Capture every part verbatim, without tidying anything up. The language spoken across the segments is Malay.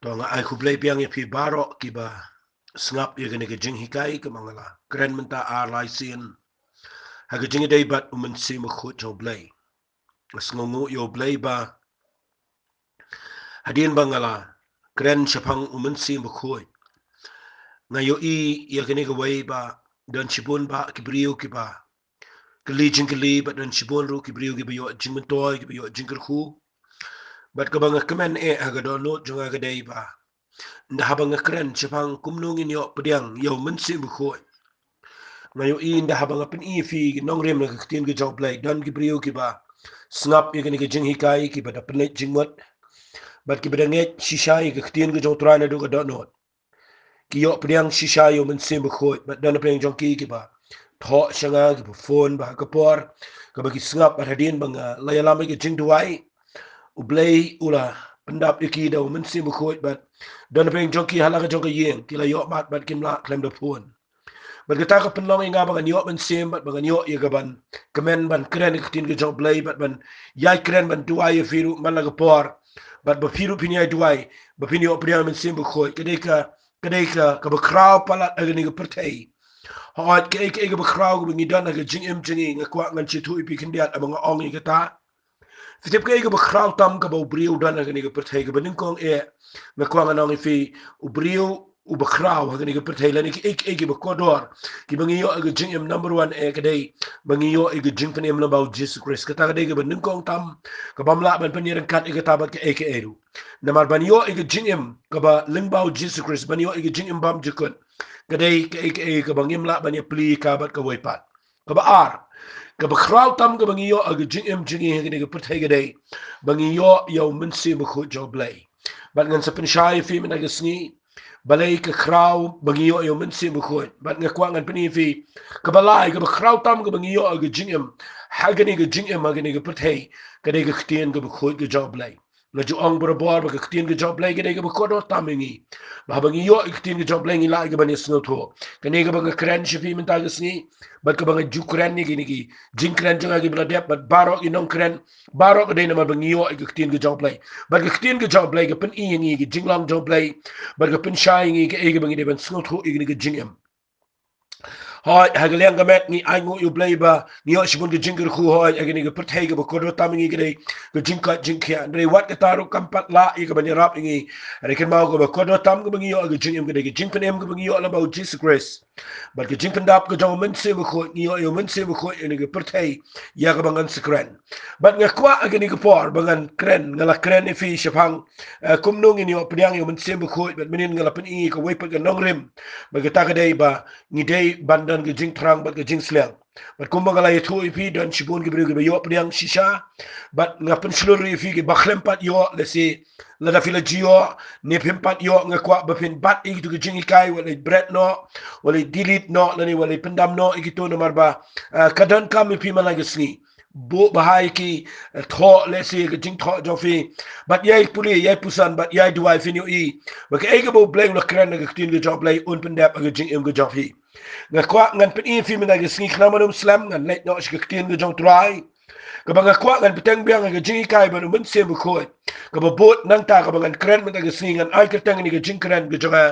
nga ai ku blei piang pi baro ki ba snap ye gani ke jing hikai ke mangala kren menta ar lai sin ha ke jing dei bat u Mynsiem Bakhuid jo blei sngongu yo blei ba hadien bangala kren chapang u Mynsiem Bakhuid nga yo i ye gani ke wei ba dan chibun ba ki brio ki ba kli jing kli ba dan chibun ru ki brio ki ba yo jing mentoy ki ba yo jing khu bat ka banga kemen e ha ga do not jonga ga dei ba nda habang kren chapang kumnung in yo pediang yo Mynsiem Bakhuid ngayo in da habang apin i fi nong rem na ktin ge job play don ki brio ki ba snap ye gani ge jing hikai ki ba da plet jing mot bat ki ba nge shisha ye ktin ge jong tra na do ga do not ki yo pediang shisha yo Mynsiem Bakhuid bat don peng jong ki ki ba tho shanga ki ba phone ba ka por ka ba ki snap ba hadin bang la ya lam ge jing duai u blay ula pendap ki da Mynsiem Bakhuid bat don peng jong ki hala ga jong ge yeng ki la yo mat bat kim la klem da phone bat kita ka penlong inga bangan yo Mynsiem bat bangan yo ye gaban kemen ban kren kitin ge job play bat ban yai kren ban duai ye firu man la por bat ba firu pinyai duai ba pinyo priya Mynsiem Bakhuid kede ka kede ka ka ba kraw pala agni ge pertai hot ke ke ge ba kraw ge ngi dan ge jing em jingi nga kwa ngan chi tu ipi kindiat amang ong ge ta fitip ke ge ba kraw tam ka ba briu dan agni ge pertai ge banin kong e nga kwa ngan ong fi u briu u bakraw ha gani pertai lani ki ek ek ba kodor ki bangi yo ag jing em number one e kadai bangi yo ag jing pen em about Jesus Christ kata kadai ga ban kong tam ka bamla ban pen yer kat ag tabat ka ek eru namar ban yo ag jing em ka ba lingbao Jesus Christ ban yo ag jing em bam jikun kadai ka ek ek ka bangim la ban ya pli ka bat ka woipat ka ba ar ka bakraw tam ka bangi yo ag jing em jingi ha gani pertai kadai bangi yo yo Mynsiem Bakhuid jo blai ban ngan sa pen shai fi men ag sni Balei ke kraw bangi yo yo Mynsiem Bakhuid bat nga kwa ngan peni fi ka balai ka kraw tam ka bangi yo ga jingem hagani ga jingem hagani ga perthei ka de ga ktien ga Bakhuid ga job lay na ju ong bor bor ba ka ktien ga job lay ga de ga kodo tamingi ba bangi yo ktien ga job lay ngi la ga ban sno tho ka ne ga ba kren shifi men ta ga sni bat ka ba ju kren ni gi ni gi jing kren janga gi bla dep bat baro i non kren baro ga de na bangi yo ga ktien ga job lay bat ga ktien ga job lay ga pen i ngi gi jing long job lay bat ga pen sha ngi ga e ga bangi de ban sno tho i gi jingem hoi hagaliang gamet ni ai ngu yu blai ba ni yo shibun ge jingir khu hoi agini ge perthai ge bokodo tamingi ge ge jingka jingkhia ndre wat ge taru kampat la i ge bani rap ingi rekin mau ge bokodo tam ge bangi yo ge jingem ge ge jingpen em ge bangi yo la ba Jesus Christ but ge jingpen dap ge jong Mynsiem Bakhuid ni yo yo Mynsiem Bakhuid ini ge perthai ya ge bangan sekren but ge kwa agini ge por bangan kren ngala kren ifi shapang kumnung ini yo pediang yo Mynsiem Bakhuid but menin ngala pen i ge wepet ge nongrim ba ge ta ge dei ba ni dei banda ke jing trang bat ke jing slang bat kumbangala ye thu ipi dan shibun ke brio ke yo pediang shisha bat ngapen seluruh ifi ke bakhlem pat yo lesi lada fila jio ne pempat yo ngakwa bapin bat igi tu ke jing ikai wale bread no wale delete no lani wale pendam no igi tu no marba kadan kam ipi malagi sni bo bahai ki tho lesi ke jing tho jofi bat yai puli yai pusan bat yai duai finyo i ba ke igi bo bleng lo kren ke tin ke job lay un pendap ke jing em ke jofi nga kwa ngan pen in fi mena ge sni khnamanum slam ngan let no shik tin ge jong try ka ba nga kwa ngan peteng biang ge jing kai ba Mynsiem Bakhuid ka ba bot nang ta ka ba ngan kren mena ge sni ngan ai ka teng ni ge jing kren ge jonga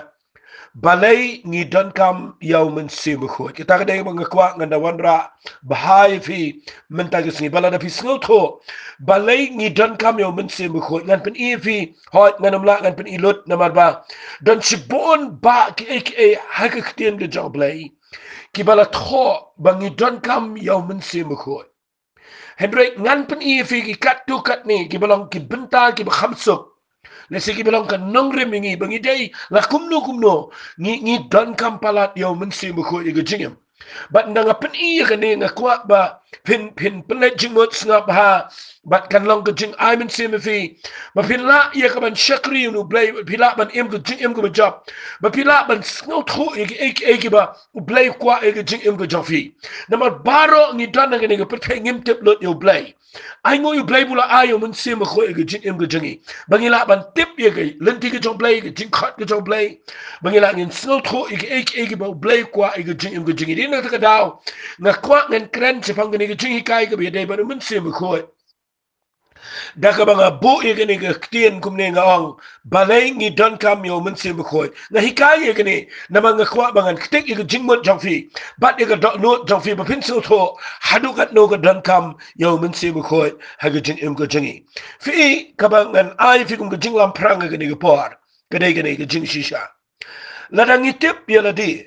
Balei ni Donkam yaw Mynsiem Bakhuid kita ka dai ba nga kwa ngan da wanra bahai fi menta ge sni bala da fi sno tho Balei ni Donkam yaw Mynsiem Bakhuid ngan pen in fi hot ngan mla ngan pen ilut na marba don chibon ba ki ek e hakktien ge job lay ki bala tho bangi Donkam yaw Mynsiem Bakhuid Hendrik ngan pen i fi ki kat tu kat ni ki balong ki benta ki khamsuk lesi ki balong kan nongre mingi bangi dei la kumno kumno ngi ngi Donkam palat yaw Mynsiem Bakhuid ge jingem bat nanga pen i ka ni nga kwa ba pin pin pelet jingmot snap ha bat kan long ke jing ai Mynsiem fi ba pin la ia ka ban shakri nu blay pila ban em ke jing em ke job ba pila ban snow tho ek ek ek ba blay kwa ek jing em ke job fi namar baro ni dan nga ni ke perthai ngim tep lot yo blay ai ngo yo blay bula ai yo Mynsiem Bakhuid ek jing em ke jingi bangila ban tip ye ke lenti ke job blay ke jing khat ke job blay bangila ngin snow tho ek ek ek ba blay kwa ek jing em ke jingi din na ka daw nga kwa ngan kren chepang ni ke jingi kai ke be dei ba Mynsiem Bakhuid da ka banga bu ye gani ga tien kum ne nga ong balai ngi Donkam yo Mynsiem Bakhuid na hikai ye gani na manga kwa bangan ktek ye jingmot jongfi bat ye ga do no jongfi ba pin so tho hadu kat no ga Donkam yo Mynsiem Bakhuid ha ga jing im ga jingi fi ka bangan ai fi kum ga jinglam prang ga ni ga por ga dai gani ga jing shisha ladang itip ye ladi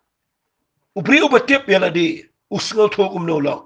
ubri ubatip ye ladi usngo tho kum no long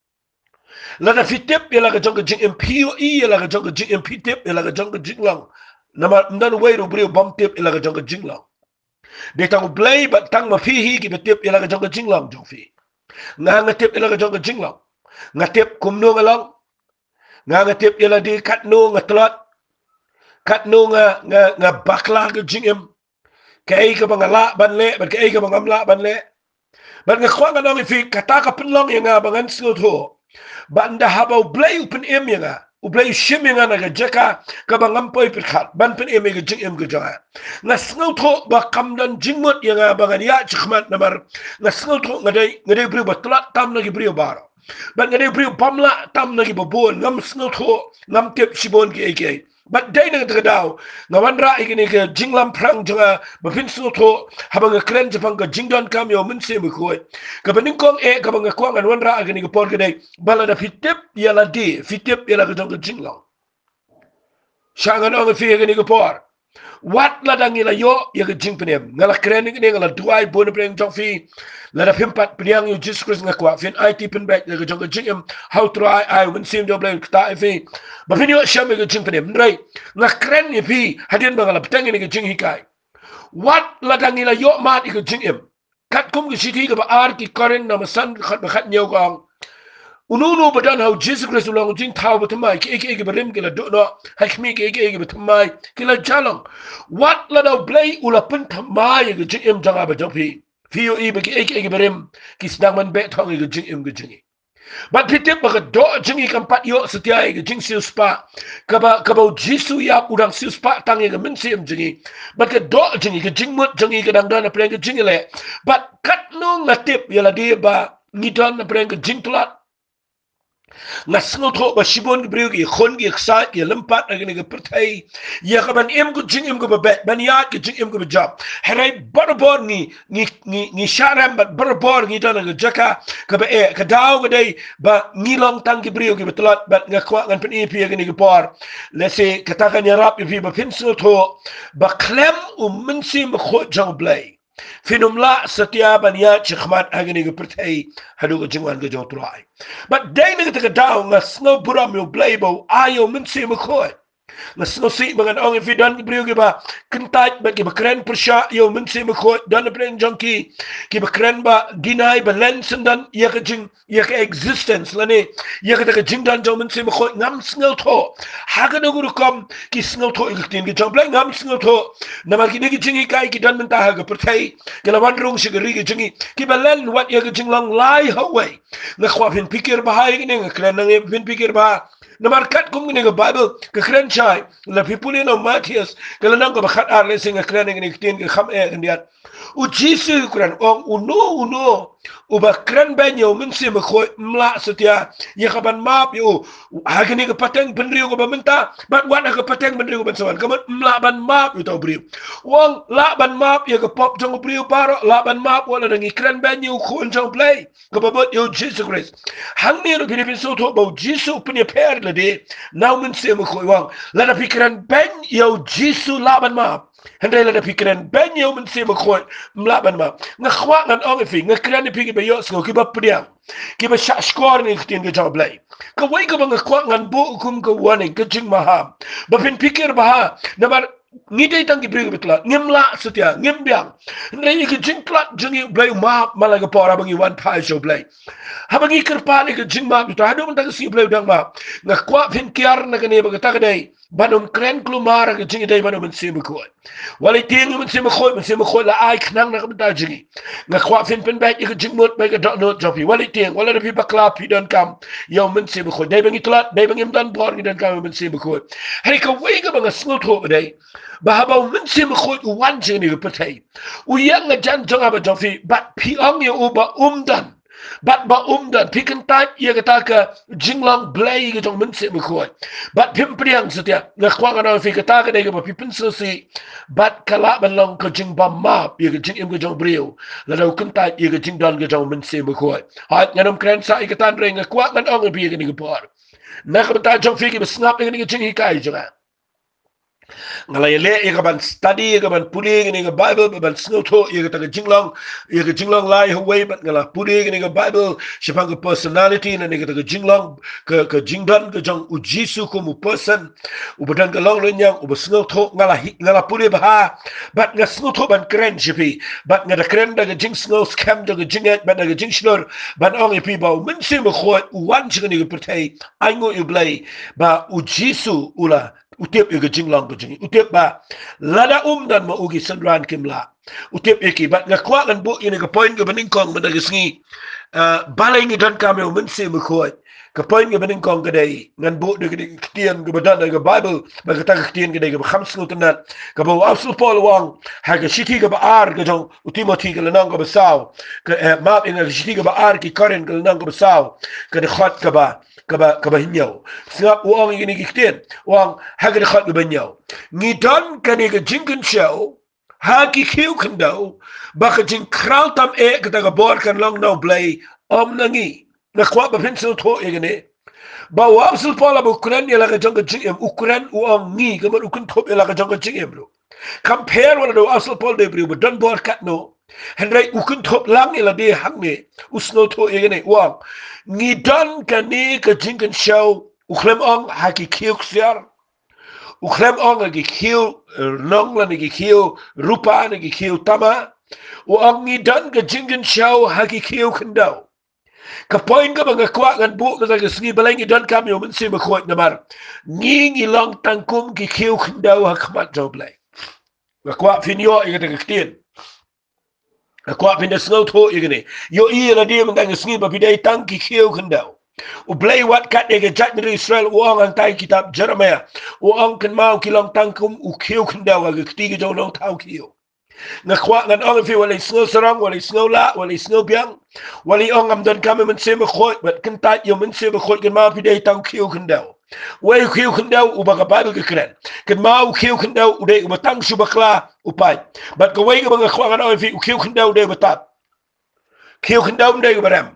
lada fitip ya laga jong jing M P O E ya laga jong jing M P tip ya laga jong jing lang nama ndan way ro brio bom tip ya laga jong jing lang de tang blay ba tang ma fi hi ki tip ya laga jong jing lang jong fi nga nga tip ya laga jong jing lang nga tip kum no ngalang nga nga tip ya la di kat no nga tlat kat no nga nga nga bakla ga jing em kai ka bangala ban le ban kai ka bangamla ban le ban nga khwa nga no fi kata ka pinlong ya nga bangan sko tho banda habau blay upen em yanga ublay shim yanga na jaka ka bangam poi pikhat ban pen em ga jing em ga ja na snau tho ba kamdan jingmot yanga bangan ya chkhmat namar na snau tho ngadai ngadai bri batlat tam na gi bri bar ban ngadai bri pamla tam na gi babon ngam snau tho ngam tep shibon gi eke but dai na ga daw ngawan ra igini ga jinglam prang janga ba pin snau tho habanga kren japang ga jingdon kam yo Mynsiem Bakhuid ka baning kong e ka banga kwang an wan ra igini ga por ga dai bala da fitip yala di fitip yala ga jong jinglaw shangan ong fi igini ga por wat la dang ila yo ya ga jing penem ngala kren igini ngala duai bon preng jong fi la da pimpat priang yo Jesus Christ nga kwa fin I T pen back ga jong jingem how try I Mynsiem do blay ta fi ba fin yo sham ga jing penem rai nga kren ni fi hadin bangala petang ni ga jing hikai wat la dang ila yo mat ga jingem kat kum ga siti ga ba ar ki karen na masan khat ba khat nyau gong ununu badan how Jesus Christ long jing thaw ba thamai ki ek ek barim ki la do no hakmi ki ek ek ba thamai ki la jalong wat la daw blay ula pen thamai ga jingem janga ba jopi fi yo i ba ki ek ek barim ki snang man be thong ga jingem ga jingi but pitip ba ga do jingi kam pat yo setia ga jing siu spa ka ba ka ba jisu ya udang siu spa tang ga Mynsiem jingi but ga do jingi ga jingmut jingi ga dang dan preng ga jingi le but kat no ngatip ya la di ba ngidon na preng ga jingtlat nga sngo tho ba shibon brio gi khon gi ksa gi lempat agni ga pertai ya ka ban em gu jing em gu ba ban ya gi jing em gu ba job herai barbor ni ni ni ni sharam ba barbor ni tan ga jaka ka ba e ka daw ga dai ba ni long tang gi brio gi betlat ba nga kwa ngan pen e pi agni ga por le se ka ta ga nyarap pi ba pin sngo tho ba klem u Mynsiem Bakhuid jong blay finumla setia bania chkhmat agni ga pertai hadu ga jingwan ga jong trai but dai ni ga daw nga snow buram yo blay bo ayo Mynsiem Bakhuid nga snow si bangan ong if dan brio gi ba kentaj ba gi ba kren persha yo Mynsiem Bakhuid dan pren jongki ki ba kren ba dinai ba lensen dan ya ga jing ya ga existence lani ya ga ga jing dan jo Mynsiem Bakhuid ngam snow tho ha ga no kom ki snow tho ik tin gi jong blay ngam snow tho na ma ki ni gi jingi kai ki dan menta ha ga pertai ki la wan rung shi ga ri gi jingi ki ba len wat ya ga jing long lai hawai na khwa pin pikir ba hai ni nga kren na pin pikir ba na markat kum ni ga Bible ka kren chai la pipuli no Matthias ka la nang ga khat ar le sing kren ni tin ga kham e ndiat u jisu kren ong uno uno u ba kren ben yo Mynsiem Bakhuid mla setia ya ka ban map yo ha ga ni ga pateng ben rio ga ba menta bat wat ga pateng ben rio ban sawan ka mla ban map yo to brio wong la ban map ya ga pop jong brio paro la ban map wala ngi kren ben yo khon jong play ka ba bot yo Jesus Christ hang ni ro pinipin so to ba jisu pini per le de now Mynsiem Bakhuid wong la da pikiran ben yo jisu la ban map Hendai la pikiran ben yo Mynsiem Bakhuid mla ban map nga khwa ngan ong fi nga kren pigi ba yo sko ki ba priang ki ba sha skor ni tin ga jong blay ka wai ka ba nga khwa ngan bo kum ka warning ka jing maham ba pin pikir ba ha na bar ni dai tang ki bring betla ngimla setia ngimbiang nei ki jing plat jingi blay ma malaga pora bangi wan pai show blay ha bangi kerpa ni ki jing ma tu hadu man ta si blay dang ma nga kwa pin kiar na kane ba ta dai banum kren klumar ki jingi dai banum Mynsiem Bakhuid wali ting Mynsiem Bakhuid Mynsiem Bakhuid la ai knang na ka ta jingi nga kwa pin pin ba ki jing mot ba ka dot not jopi wali ting wala pi bakla pi Donkam yo Mynsiem Bakhuid dai bangi tlat dai bangi dan bor ni Donkam Mynsiem Bakhuid hari ka wai ka banga sngo tho dai bahaba Mynsiem Bakhuid wan jing ni pertai u yang nga jan jong aba jofi bat pi ong yo ba umdan Bat ba umdan pikan tat ia kata ke jinglang Balei ke jong Mynsiem Bakhuid. Bat pim priang setia ngakwang ana fi kata ke dai ke pipin sosi. Bat kala balong ke jing ba map ia ke jing im ke jong brio. La dau kan tat ia ke jing dan ke jong Mynsiem Bakhuid. Hat nganam kren sa ikatan ring ngakwang ngan ong bi ke ni ke por. Nak bata jong fi ke besnap ni ke jing hikai jonga. Ngalai le ia ban study ia ban puli ni ke Bible ban snoto ia ke jinglong ia ke jinglong lai hawai bat ngala puli ni ke Bible sipang ke personality na ni ke jinglong ke ke jingdan ke jong ujisu ko mu person ubadan ke long lenyang ub snoto ngala ngala puli bah bat nga snoto ban kren sipi bat nga kren da ke jing snow scam da ke jingat bat da ke jing slur ban ong ipi ba Mynsiem Bakhuid wan ching ni ke pertai aingo u Balei ba ujisu ula utiap ia ke jinglang ke jing utiap ba lada um dan ma ugi sandran kimla utiap iki bat ngakwa kan bu ini ke point ke beningkong benda gesngi Balei ngi Donkam yo Mynsiem Bakhuid ke point ke beningkong ke dai ngan bu de ke ketian ke badan ke Bible ba kata ke ketian ke dai ke khams nutanat ke ba asul pol wang ha ke shiti ke ba ar ke jong utimoti ke lanang ke basaw ke map ing ke shiti ke ba ar ki karen ke lanang ke basaw ke de khat ke ba kaba kaba hinyau sebab uang ini kiktin uang hagar khat banyau ngidon kani ke jingkin show haki kiu kendau baka jing kral tam e kata ka bor kan long no Balei om nangi na kwa ba pencil to egene ba wapsul pala bu Ukraine ya la ka jong jing em Ukraine uang ngi kaman ukun top ya la ka jong jing em lo compare wala do wapsul pol de bri bu don bor kat no henry ukun top lang ila de hangne usno to egene uang ngidon kani ke jingken show uklem ong haki kiu ksiar uklem ong haki kiu nong la haki kiu rupa haki kiu tama uang ngidon ke jingken show haki kiu kendau ka point ka mga kwa ngan bu ka sa sngi Balei ngi Donkam yo Mynsiem Bakhuid namar ngi ngi long tangkum ki kiu kendau hakmat jo Balei ka kwa finyo ikata ka ktin Aku pindah snow to igni. Yo iya la dia mengang sengi ba pidai tangki kiu kendau. U Balei wat kat ege jat negeri Israel uang ang tai kitab Jeremiah. Uang kan mau kilong tangkum u kiu kendau aga ketiga jauh nong tau kiu. Ngakwa ngan ong fi wali snow serang wali snow la wali snow biang wali ong am Donkam Mynsiem Bakhuid bat kentat yo Mynsiem Bakhuid kan mau pidai tang kiu kendau. Wai kiu kendau u baka Bible ke keren. Kan mau kiu kendau u dei u batang subakla upai. Bat ka wai ka mga kwa ngan ong fi u kiu kendau dei batat. Kiu kendau dei baram.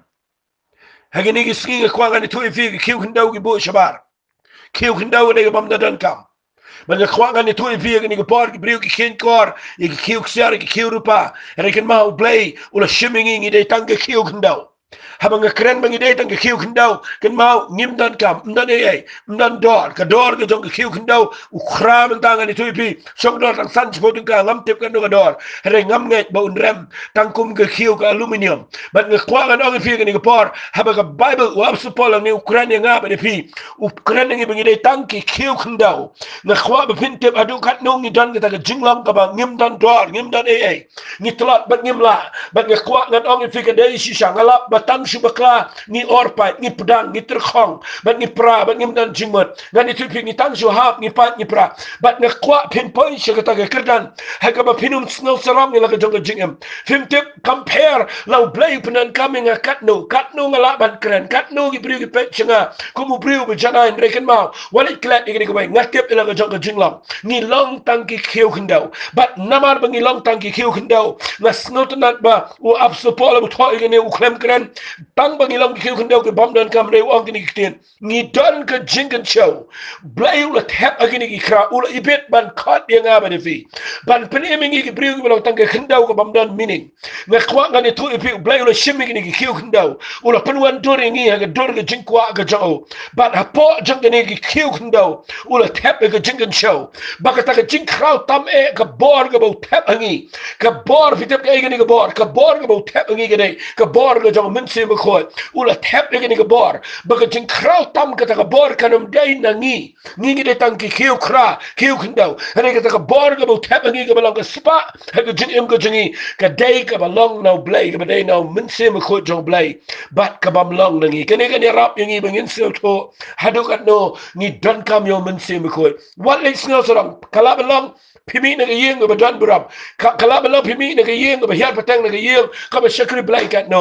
Hagi ni giski ka kwa ngan itu fi kiu kendau ki bu shabar. Kiu kendau dei bam da Donkam. Ban ka kwa ngan itu fi ni ka por ki briu ki kin kor ki kiu ksiar ki kiu rupa. Hagi kan mau Balei ula shimming ngi dei tang ka kiu kendau. Habang nga keren bang ide tang kiu kendau kan mau ngim Donkam mdan ei mdan dor ka dor ka jong kiu kendau u khram tangan itu pi song dor tang san spot ka ngam tip kan ka dor re ngam ngai ba unrem tang kum ka kiu ka aluminium bat nga kwa kan ong fi kan ka por haba ka Bible u absu pol ni Ukraine nga ba pi Ukraine ngi bang ide tang ki kiu kendau nga kwa ba pin tip adu kat nong ni dan ka jinglang ka ba ngim dan dor ngim dan ei ni tlat bat ngim la bat nga kwa kan ong fi ka dei si shangalap batang subakla ni orpai ni pedang ni terkhong bat ni pra bat ni dan jingmat ngan itu pi ni tang su hap ni pat ni pra bat ni kwa pin point se kata ke kerdan ha ka ba pinum snow salam ni la ka jong jingem film tip compare lau Balei penan kami nga katno katno ngala ban keren katno gi briu gi pet chenga kumu briu be jana in reken mau wali klat ni ko bai ngatip la ka jong jinglam ni long tang ki khiu kendau bat namar bangi long tang ki khiu kendau na snow tanat ba u abso pola bu thoi ni u klem keren tang bang ilang kiu kendau ke bam Donkam re wang kini kiten ngi don ke jingkan show Balei ula tap agini ki kra ula ibet ban khat dia nga ba defi ban peneming ki briu ki balang tang ke kendau ke bam don meaning nga kwa nga ni tu ipi Balei ula shimmi kini ki kiu kendau ula penuan dor ngi ha ke dor ke jingkwa ke jao ban hapo jang kini ki kiu kendau ula tap ke jingkan show ba ka ta ke jing krau tam e ke bor ke bau tap angi ke bor fitep ke agini ke bor ke bor ke bau tap angi ke dei ke bor ke jang Mynsiem Bakhuid ula tap lagi ni ke bor baka jing krau tam kata ke bor kanum dai nangi ngi ngi de tang ki kiu kra kiu kendau hare kata ke bor ke bau tap ngi ke balang ke spa ha ke jing em ke jingi ke dai ke balong no Balei ke dai no Mynsiem Bakhuid jong Balei bat ke bam long nangi kene kene rap ngi bangin sil to hadu kat no ni Donkam yo Mynsiem Bakhuid wat le snel sorang kala balong pimi na kayeng ba dan buram kala balong pimi na kayeng ba hiar patang na kayeng ka ba shakri Balei kat no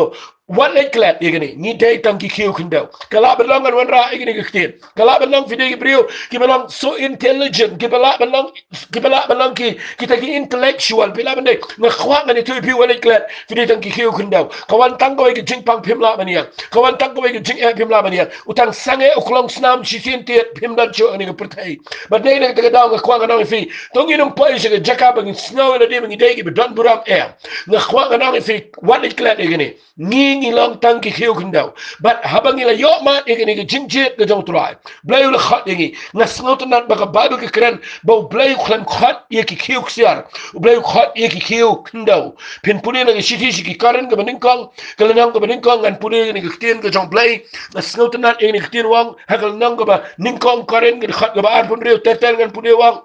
What like that igni ni day tanki kiu kindo kala belong and one ra igni gtin kala belong fide brio ki belong so intelligent ki bela belong ki bela belong ki kita ki intellectual bila bende na khwa ngani tu pi wala klat fide tanki kiu kindo kawan tang ko ki jing pang phim la mania kawan tang ko ki jing e phim la mania utang sange uklong snam chisin te phim dan chu ni pertai but nei ne ta daw khwa ngana fi tong inum pai se jaka bang snow in a dim ngi day ki don buram e na khwa ngana fi what like klat igni ni ni long tang ki khiu khindau but habang ila yo ma igni ki jingjet ke jong trai blai ul khat ngi na snot nan ba ka bible ke kren bo blai khlam khat ye ki khiu xiar blai khat ye ki khiu khindau pin puni na shi shi ki karen ke baning kong ke nang ke baning kong an puni ni ki tien ke jong blai na snot nan igni ki tien wang ha ke nang ke ba ning kong karen ke khat ke ba ar pun reu ter ter ngan puni wang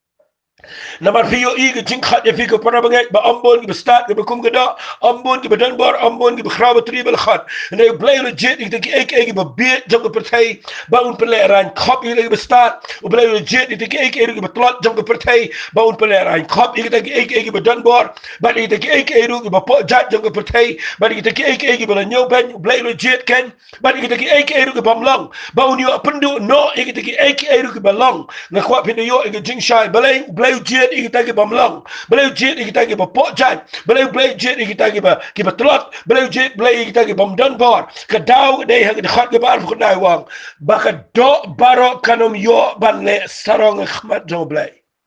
Namar fiyo i ke jing khat ye fi ke para bangai ba ambon ke bestat ke bekum ke da ambon ke badan bar ambon ke bekhrabe tribal khat ne blai legit ik ke ek ek ba be jong ke partai ba un pele ran khop i ke bestat u blai legit ik ke ek ek ba tlot jong ke partai ba un pele ran khop ik ke ek ek badan bar ba ik ke ek ek ke ba po jat jong ke partai ba ik ke ek ek ba nyo ben blai legit ken ba ik ke ek ek ke ba mlang ba un yo pendu no ik ke ek ek ke ba long na khwa pin yo ik jing shai blai blai jet iki ki bamlang bleu jet iki ki ba pojat bleu bleu jet iki ki ba ki ba tlot bleu jet bleu iki ki bam dan bar ka daw dei ha khat ke bar ko dai wang ba ka do baro kanom yo ban le sarong khmat jo blai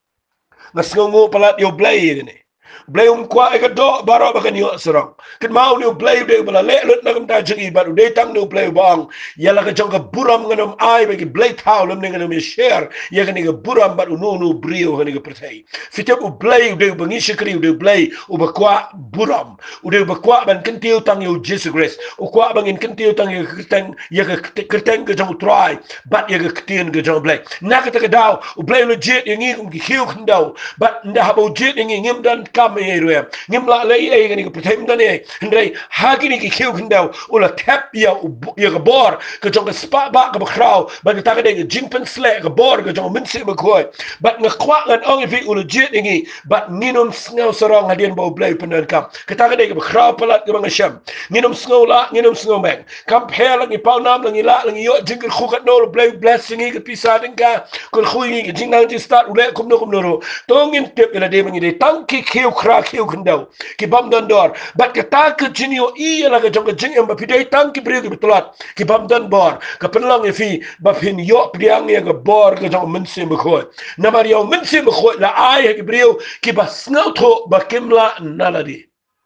ngasngo palat yo blai ni blai um kwa ka do baro ba kan yo sarong ket mau ni blai de bala le lut na kam ta jingi ba de tang no blai bang yala ka jong ka buram nganom ai ba ki blai taw lam ni nganom share ya ka ni ka buram ba no no brio ka ni ka pertai fitep u blai de bangi shikri de blai u ba kwa buram u de ba kwa ban kan tiu tang yo Jesus Christ u kwa bang in kan tiu tang yo kertang ya ka kertang ka jong try ba ya ka tien ka jong blai na ka ta ka daw u blai legit ngi kum ki hiu khndau ba nda ha bo jet ngi ngim dan kam ye ruya ngim la le e ni ko prethem dan e ndai ha ki ni ki khiu khindau ula tap ya ya ga bor ka jong ka spa ba ka khrau ba ta ka de jing pen sle ka bor ka jong Mynsiem khoi ba nga khwa ngan ong fi ula jet ngi ba ninum snau sarong hadien bo blai pen kam ka ta ka de ka khrau palat ka bang sham ninum snau la ninum snau bang kam phe la ngi pau nam la ngi la la ngi yo jing ka khu ka no blai blessing ngi ka pisa ding ka ko khu ngi jing nang ji start ule kum no kum no tongin tep ila de ngi de tang ki khiu kra khiu khindau ki bam dan dor bat ka ta ka jinio i la ka jong ka jing em ba pidai tang ki bri ki betlat ki bam dan bor ka penlang fi ba phin yo priang ya ka bor ka jong Mynsiem khoi na mar yo Mynsiem khoi la ai ki brio ki ba snau tho ba kimla naladi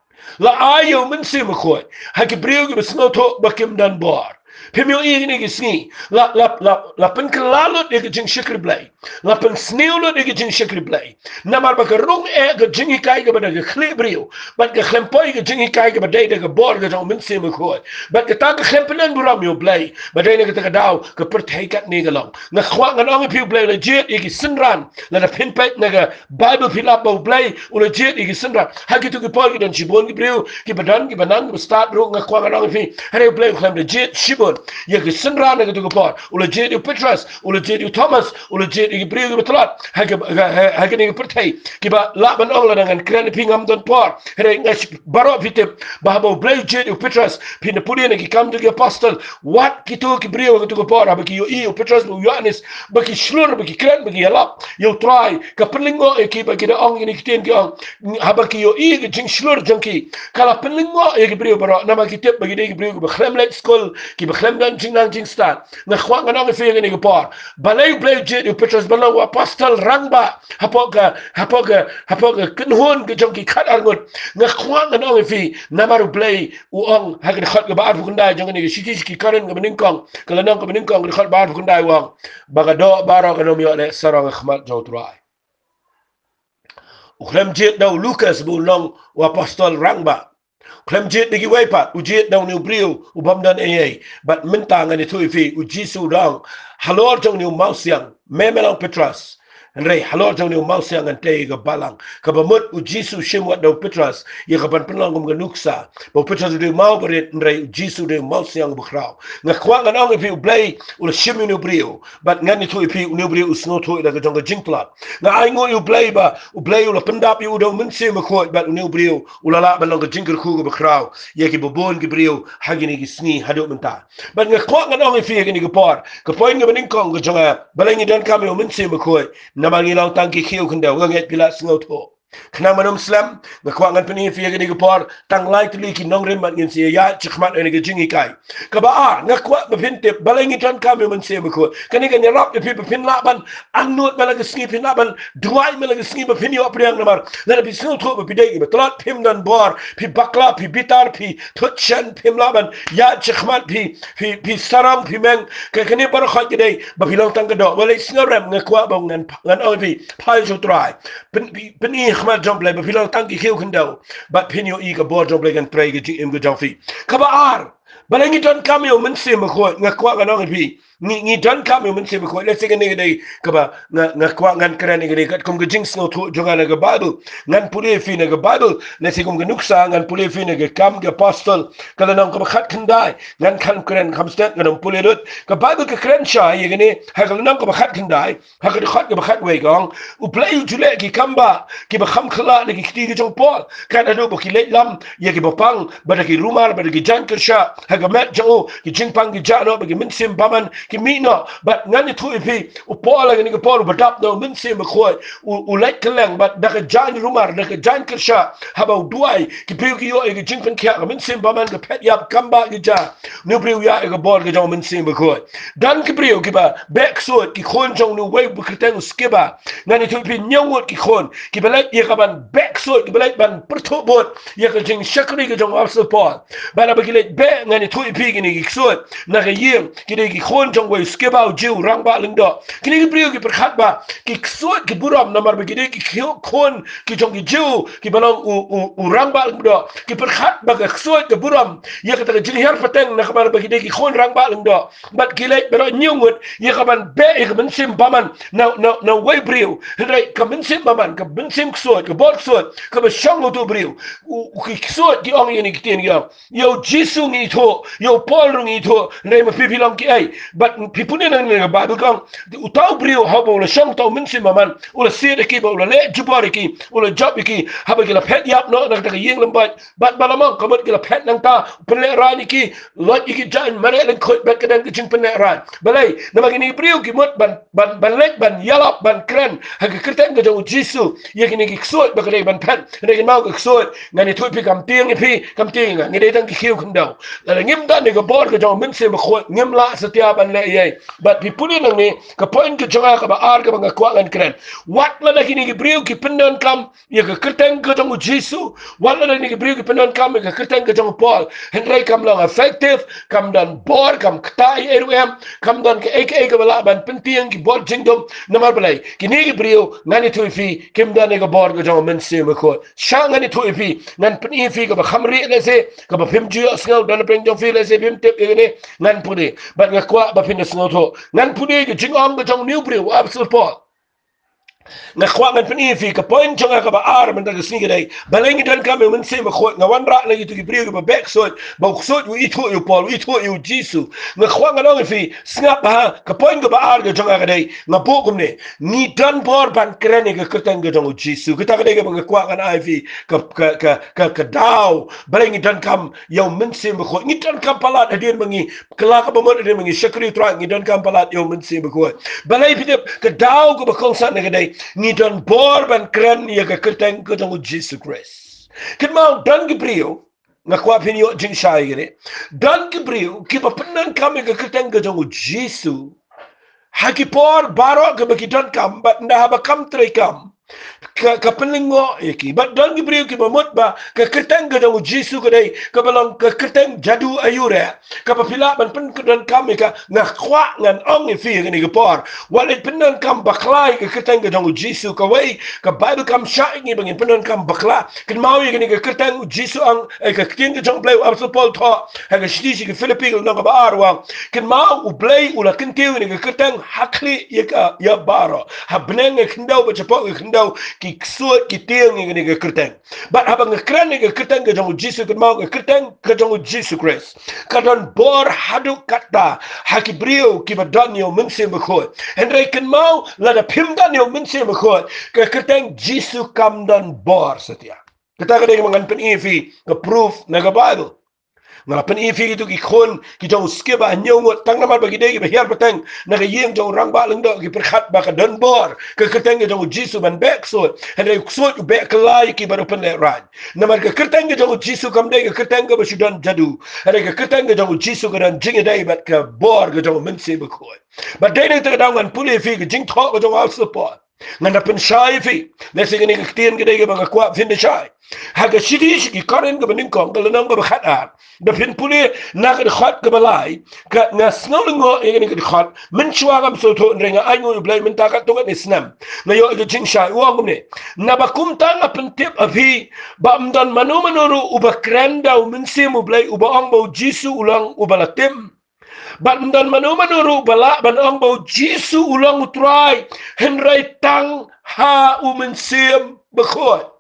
la ai yo Mynsiem khoi ha ki brio ki ba snau tho ba kim dan bor Pemio ini ki sni la la la la pen klalot de jing shikri blai la pen sneulot de jing shikri blai namar ba rung e ge jing kai ge ba de klebrio ba ge khempoi ge jing kai ge ba de ge bor ge jong Mynsiem khoi ba ge ta ge khempenen buram yo blai ba de ge ta daw ge per thai kat ni ge long na khwa ngan ong pi blai legit e ki sinran la na pen pet na ge bible philap bo blai u legit e ki sinran ha ki tu ge por ge dan chibon ge brio ki badan ki banan start ro nga khwa ngan ong pi hare blai kham legit shibon ya ke senra na ke tu por ula je Petrus ula je Thomas ula je ke brio ke tlat ha ke ha ke ni pertai ki ba la ban ong la dengan kren pingam don por here ngas baro fite ba bo brio je Petrus pin puli na ki kam tu ke apostle what ki tu ke brio ke tu por ba ki yo i Petrus bu Yohanes ba ki shlur ba ki kren ba ki yalap yo try ka pelingo e ki ba ki da ong ni kiten ki ong ha ba ki yo i ke jing shlur janki kala pelingo e ke brio baro na ma ki tep ba ki de ke brio ba khlemlet school ki Clem dan jing dan jing stan na khwa nga nga fe ni por balai blai je u Petrus bala wa apostle rangba hapoga hapoga hapoga kunhon ge jong ki khat arngot nga khwa nga nga fe namaru blai u ong ha ge khat ge bar fukunda jong ni shi shi ki karen ge bening kong kala nang ge bening kong ge khat bar fukunda wang baga do baro ge no mi ole sarong khmat jo trai u khlem je daw Lucas bu long wa apostle rangba Klem jet digi waipat ujet daw ni brio ubam dan ai but minta ngani tu fi uji sudang halor jong ni Mynsiem memelang Petrus Rei halor jong ni mau siang ante ga balang ka ba mut u Jisu shimwa do Petras ye ka ban penlang gum ga nuksa bo Petras de mau berit rei Jisu de mau siang bukrau nga kwa nga nong ipi u blai u shimu nu brio but ngani tu ipi u nu brio u sno tu da ga jong ga jingplat nga ai ngo u blai ba u blai u la pendap u do Mynsiem ko but u nu brio u la la ban ga jingker ku ga bukrau ye ki bobon ki brio hagini gi sni hadu menta but nga kwa nga nong ipi ga ni ga por ka point ga baning kong ga jong balai ni dan kam u Mynsiem ko namangi lang tangki kiu kenda wanget pila sengoto kena manum slam ngakwangan peni fi gani gapor tang lai tuli ki nong remat ngin sia ya chkhmat ene ge jingi kai ka ba ar ngakwa bapinte balengi tan kami Mynsiem ko kani ga nyarap de pi pin laban annut mala ge sngi pin laban duai mala ge sngi bapini op riang namar la bi sno to bi dei ba tlat pim dan bor pi bakla pi bitar pi thuchen pim laban ya chkhmat pi pi pi saram pi meng ka kani bar khat ge dei ba bilang tang ga do wala sngarem ngakwa bong ngan ngan oi pi pai so try peni khmat jom play ba philang tangki khiu khindau bat phenyo i ka bor jom play gan pray ge im ge jongfi khaba ar balangi don kamyo Mynsiem ko ngakwa ga nong pi ni ni don kamyo Mynsiem ko let's say ne dei ka ba ngakwa ngan kran ge kat kum ge jing sno thu jonga na ga bible ngan pule fi na ga bible let's say kum ge nuksa ngan pule fi na ge kam ge apostle kala nong ka khat khandai ngan khan kran kham stat ngan pule rut ka bible ka kran sha ye ge ne ha kala nong ka khat khandai ha ka khat ge khat we gong u play u jule ki kamba ki ba kham khala ne ki ti ge jong pol kan ado bo ki le lam ye ki ba pang ba ki rumar ba ki jan kersha ha ga met jo ki jing pang ki jano ba ki Mynsiem baman ki mino but ngani tu ipi u pol ge ni ko pol ba dap no Mynsiem ko u u let keleng but da ka jan rumar da ka jan kersha ha ba duai ki pi ki yo ge jing pan kya ga Mynsiem baman ga pet yap kamba ki ja nu pri ya ge bol ge jong Mynsiem ko dan ki pri ki ba back so ki khon jong nu wei bu krteng skiba ngani tu ipi nyawot ki khon ki ba let ye ka ban back so ki ba let ban pertho bot ye ka jing shakri ge jong apostle Paul ba na ba ki let be ngani tu ipi ki ni ki so na ge yem ki de ki khon jong wei skiba u jiu rang ba ling do ki ni ki pri ki perkhat ba ki so ki buram namar ba ki de ki khon ki jong ki jiu ki balong u u u rang ba ling do ki perkhat ba ka so ki buram ye ka ta jing her pateng na ka ba ki de ki khon rang ba ling do bat ki let ba nyungut ye ka ban be e ka Mynsiem baman na na na wei brio rai ka Mynsiem baman ka Mynsiem so ka bol so ka ba shang to brio u ki so ki ong ye ni ki ten yo yo Jisu ngi to yo Paul ngi to nei ma pi pi long ki ai but pi pun na ni ba du kang u tau brio ha bo la shang to Mynsiem baman u la se de ki ba u la le jubar ki u la job ki ha ba ki la pet yap no na ta yeng lam ba bat ba la mang ka mot ki la pet nang ta pen le ra ni ki lot ki jan mare len khot ba ka dang ki jing pen le ra balai na ma ni brio ki mot ban ban ban lek ban yalap ban kran ha ka krten ga jong Jisu ye ki ni ki so ba ka dei ban pet ne ki mau ka so ngani thu pi kam tieng pi kam tieng ngi dei dang ki khiu khum dau la ngim da ni ka bor ka jong Mynsiem ko ngim la setia ban le ye but pi puni nang ni ka point ka jonga ka ba ar ka ba nga kwa ngan kran wat la na ki ni ki brio ki pendon kam ye ka krten ka jong Jisu wat la ni ki brio ki pendon kam ye ka krten ka jong Paul henry kam lang effective kam dan bor kam ktai erum kam dan ke ek ek bala ban pentiang ki bor jingdom namar balai ki ni ki brio ngani thu fi kim dan ka bor ka jong Mynsiem ko shang ngani thu fi nan pni fi ka ba khamri le se ka ba phim ju asngal dan peng jong fi le se bim tep ke ni ngan puni ba nga kwa ba pin sngo tho ngan puni ki jingom ka jong new brio absolute Paul na kwa ngan pni fi ka point jonga ka ba ar man da sni dai balengi dan kam Mynsiem ko na wan ra la gitu ki brio ba back so ba so u itu u Paul u itu u Jisu na kwa ngan fi snap ha ka point ka ba ar ga jonga ka dai na bo kum ne ni dan bor ban krene ka krten ga jong Jisu ka ta ka dai ka ba kwa ngan ai fi ka ka ka ka ka dau balengi dan kam yo Mynsiem ko ni dan kam palat adin mangi kala ka ba mo adin mangi shakri tra ni dan kam palat yo Mynsiem ko balai fi ka dau ka ba kong sa na ka dai ni dan bor ban kran ya ka krten ka jong Jisu Christ kin mau dan ki brio na kwa pinyo jing shai gere dan ki brio ki ba penan kam ka krten ka jong Jisu haki por baro ka ba ki dan kam ba nda ba kam tre kam ka ka peningo iki but don gibriu ki mamut ba ka kerteng ga dong jisu ka dai ka balong ka kerteng jadu ayure ka papila ban pen don kam ka nga khwa ngan ong fi ni ga por walit pen don kam baklai ka kerteng ga dong jisu ka wai ka bible kam sha ni bangin pen don kam bakla kin mau ni ka kerteng jisu ang ka kerteng ga dong play apostol paul tho ha ga shidi ki philippi no ga bar wa kin mau u play u la kin tiu ni ka kerteng hakli ya ka ya baro ha bneng khndau ba chapo khndau ki ksut ki tiang ni ga kerteng but habang kran ni ga kerteng ga jong jisu ka mau ga kerteng ka jong jisu Christ ka don bor hadu kata hakibrio ki badon yo Mynsiem Bakhuid henry kan mau la da pimdan yo Mynsiem Bakhuid ka kerteng jisu kam don bor setia kita ka ding mangan pen ifi ka proof na ga bible nga pen ifi itu ki khon ki jong skiba nyongot tang namal bagi dei ki hiar peteng na ga yeng jong rang ba leng do ki perkhat ba ka don bor ka kerteng jong jisu ban back so henry so you back lai ki baru pen le raj namar ka kerteng jong jisu kam dei ka kerteng ga basudan jadu henry ka kerteng jong jisu ka dan jing dei bat ka bor ga jong Mynsiem Bakhuid but dei ne ta dangan puli fi ga jing tho ga jong al support ngana pen shai fi lesi ga ni ka tien ga dei ga ba kwa fin de shai haga shidi shiki karen ga banin kong ga lanang ga khata da fin puli na ga khat ga balai ka na snowlingo e ga ni ga khat min chwa ga so to renga ai ngo blai min ta ka to ga islam na yo ga jing shai wa gum ne na ba kum ta na pen tip afi ba mdan manu manuru uba krenda u Mynsiem u blai uba ong bo jisu ulang ubala tim ba mdan manu manuru bala ban ong bo jisu ulang utrai henry tang ha u Mynsiem Bakhuid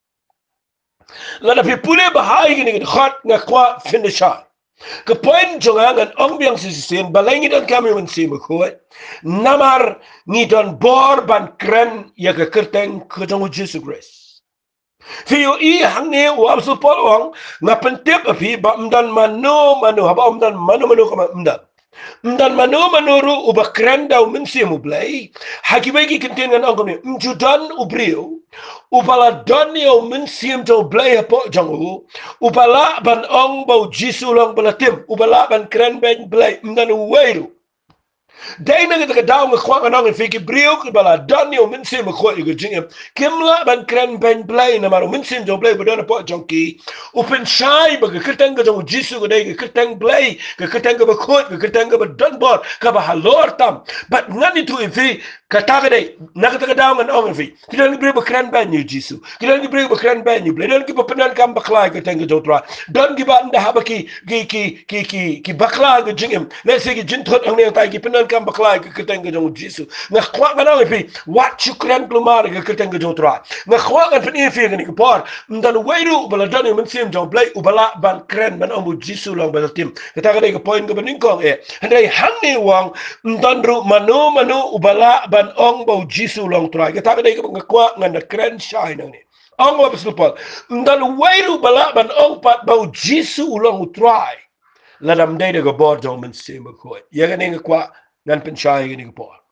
la da pipule bahai gini gini khat nga kwa finisha ke point jonga ngan ong biang sisien balengi don kami Mynsiem Bakhuid namar ni don bor ban kren ya ke kerteng ke jong jisu Christ fiyo i hangne wa apostol paul ong nga pentip api ba mdan mano mano haba mdan mano mano kama mdan mdan mano manuru uba kren daw Mynsiem ublay hakibagi kintin ngan ong kami mjudan ubrio upala doni o Mynsiem to blay po jangu upala ban ong bo jisu long balatim upala ban kren ben blay mdan weiru dai na ga daw nga kwa nga nong fiki brio ki bala doni o Mynsiem Bakhuid ga jingem kimla ban kren ben blay na maro Mynsiem to blay bodona po jonki upen shai ba ga kerteng ga jong jisu ga dai ga kerteng blay ga kerteng ga Bakhuid ga kerteng ga don bor ka ba halor tam but ngani tu ifi kata dai na ga daw nga nong fi kidan brio ba kren ben you jisu kidan brio ba kren ben you blay don ki penan kam bakla ga teng ga jotra don ki ba nda habaki ki ki ki ki ki bakla ga jingem let's say ki jin thot ang ne ta ki penan kam bakla ga kerteng ga jong jisu na kwa ga nong fi wat chukran plumar ga kerteng ga jotra na kwa ga pen ifi ga ni ko por ndan weiru bala don Mynsiem jong blay ubala ban kren ban omu jisu long bal tim kata ga dai ga point ga banin kong e handai hanni wang ndan ru manu manu ubala ban ong bo jisu long try kata ga dai ga kwa ngan kren shine ni ong wa apostol ndan weiru bala ban ong pat bo jisu long try ladam dai ga bor jong Mynsiem Bakhuid ya ga ni kwa ngan pen shine ga ni ga por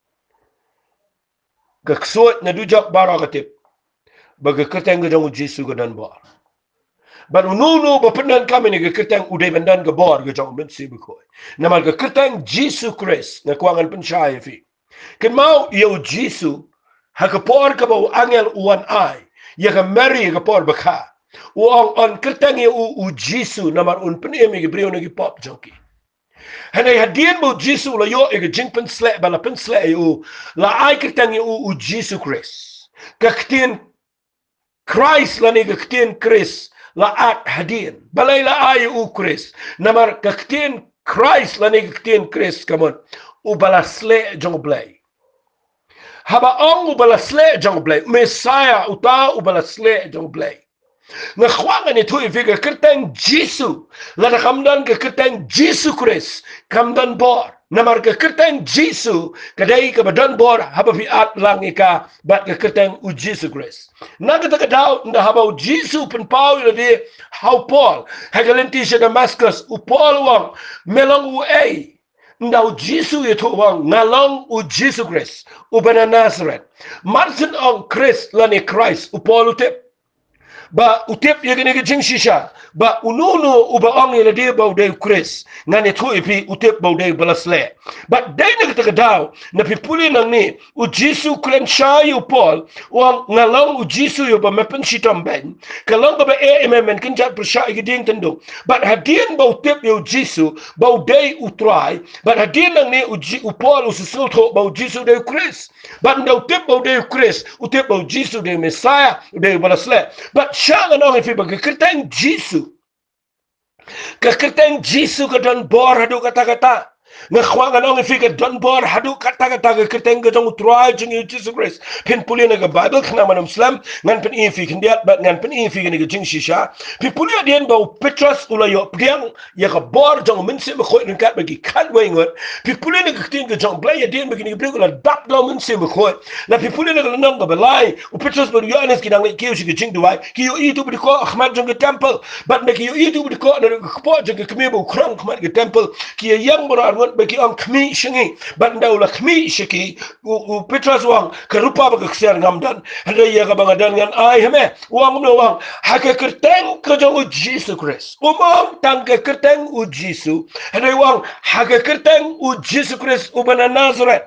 ga ksot na dujak barakatip baga kerteng ga jong jisu ga dan bor but nunu ba penan kami ni ga kerteng udai bandan ga bor ga jong Mynsiem Bakhuid namal ga kerteng jisu Christ na kuangan pensyai fi ken mau yo jisu ha ka por ka ba angel uan ai ya ga mary ga por bakha uang on kerteng ya u, u jisu namar un penemi ga brio gi pop jonki hanai hadien bo jisu la yo ga jingpen sle bala pen sle u la ai kerteng ya u, u jisu Christ ka ktien Christ la ni ga ktien Christ la at hadien balai la ai u Christ namar ka ktien Christ la ni ga ktien Christ kamon u bala sle jong blay haba ong u bala sle jong blay Messiah uta u bala sle jong blay nga khwanga ni tu ifiga kerteng jisu la da kamdan ka kerteng jisu Christ kamdan bor namar ka kerteng jisu kadai ka badan bor haba fi at lang ika bat ka kerteng u jisu Christ naga ta daw nda haba u jisu pen pau ila di how Paul hagalenti sa Damascus u Paul wang melong u ay nda u jisu ito wang ngalong u jisu Christ u bana Nazareth martin on Christ lani Christ u Paul utip ba utip ya gani ga jing shisha ba ununu uba ong ila dia bau de Chris ngani thu ipi utep bau de balasle but dai na kita daw na pipuli nang ni u Jesu kren shay u Paul wang ngalong u Jesu yo ba mepen sitom ben kalong ba e emen kin jat persya igiding tendo but hadien bau tep yo Jesu bau de u try but hadien nang ni u u Paul u susul tho bau Jesu de Chris but no tep bau de Chris u tep bau Jesu de Messiah de balasle but sha nang ifi ba kertang Jesu Kekerteng Jesu ke don bor hadu kata-kata. Ngakwangan ang ifika don bor hadu kata-kata kekerteng ke jong utrai jeng Jesus Christ. Pin puli na ke Bible kena manam Islam ngan pen ifik ndiat bat ngan pen ifik ni ke jeng shisha. Pin puli adian bau Petrus ulayo pdiang ya ke bor jong Mynsiem Bakhuid ngat bagi kan wengot. Pin puli na ke keting ke jong Balei adian bagi ni ke ula dap do Mynsiem Bakhuid. La pin puli na ke lenong ke Balei. U Petrus baru Yohanes kidang lek kiu si ke jeng duai. Kiu itu berdiko Ahmad jong ke temple. Bat na kiu itu berdiko na ke kepo jong ke kemi bau krong Ahmad ke temple. Kiu yang berar bagi ang kami shingi bandau la kami shiki u Petrus wang kerupa bagi kesian ngamdan ada ya ka bangadan ngan ai heme wang no wang hake kerteng ke jong Jesus Christ umang tang ke kerteng u Jesus ada wang hake kerteng u Jesus Christ u bana Nazareth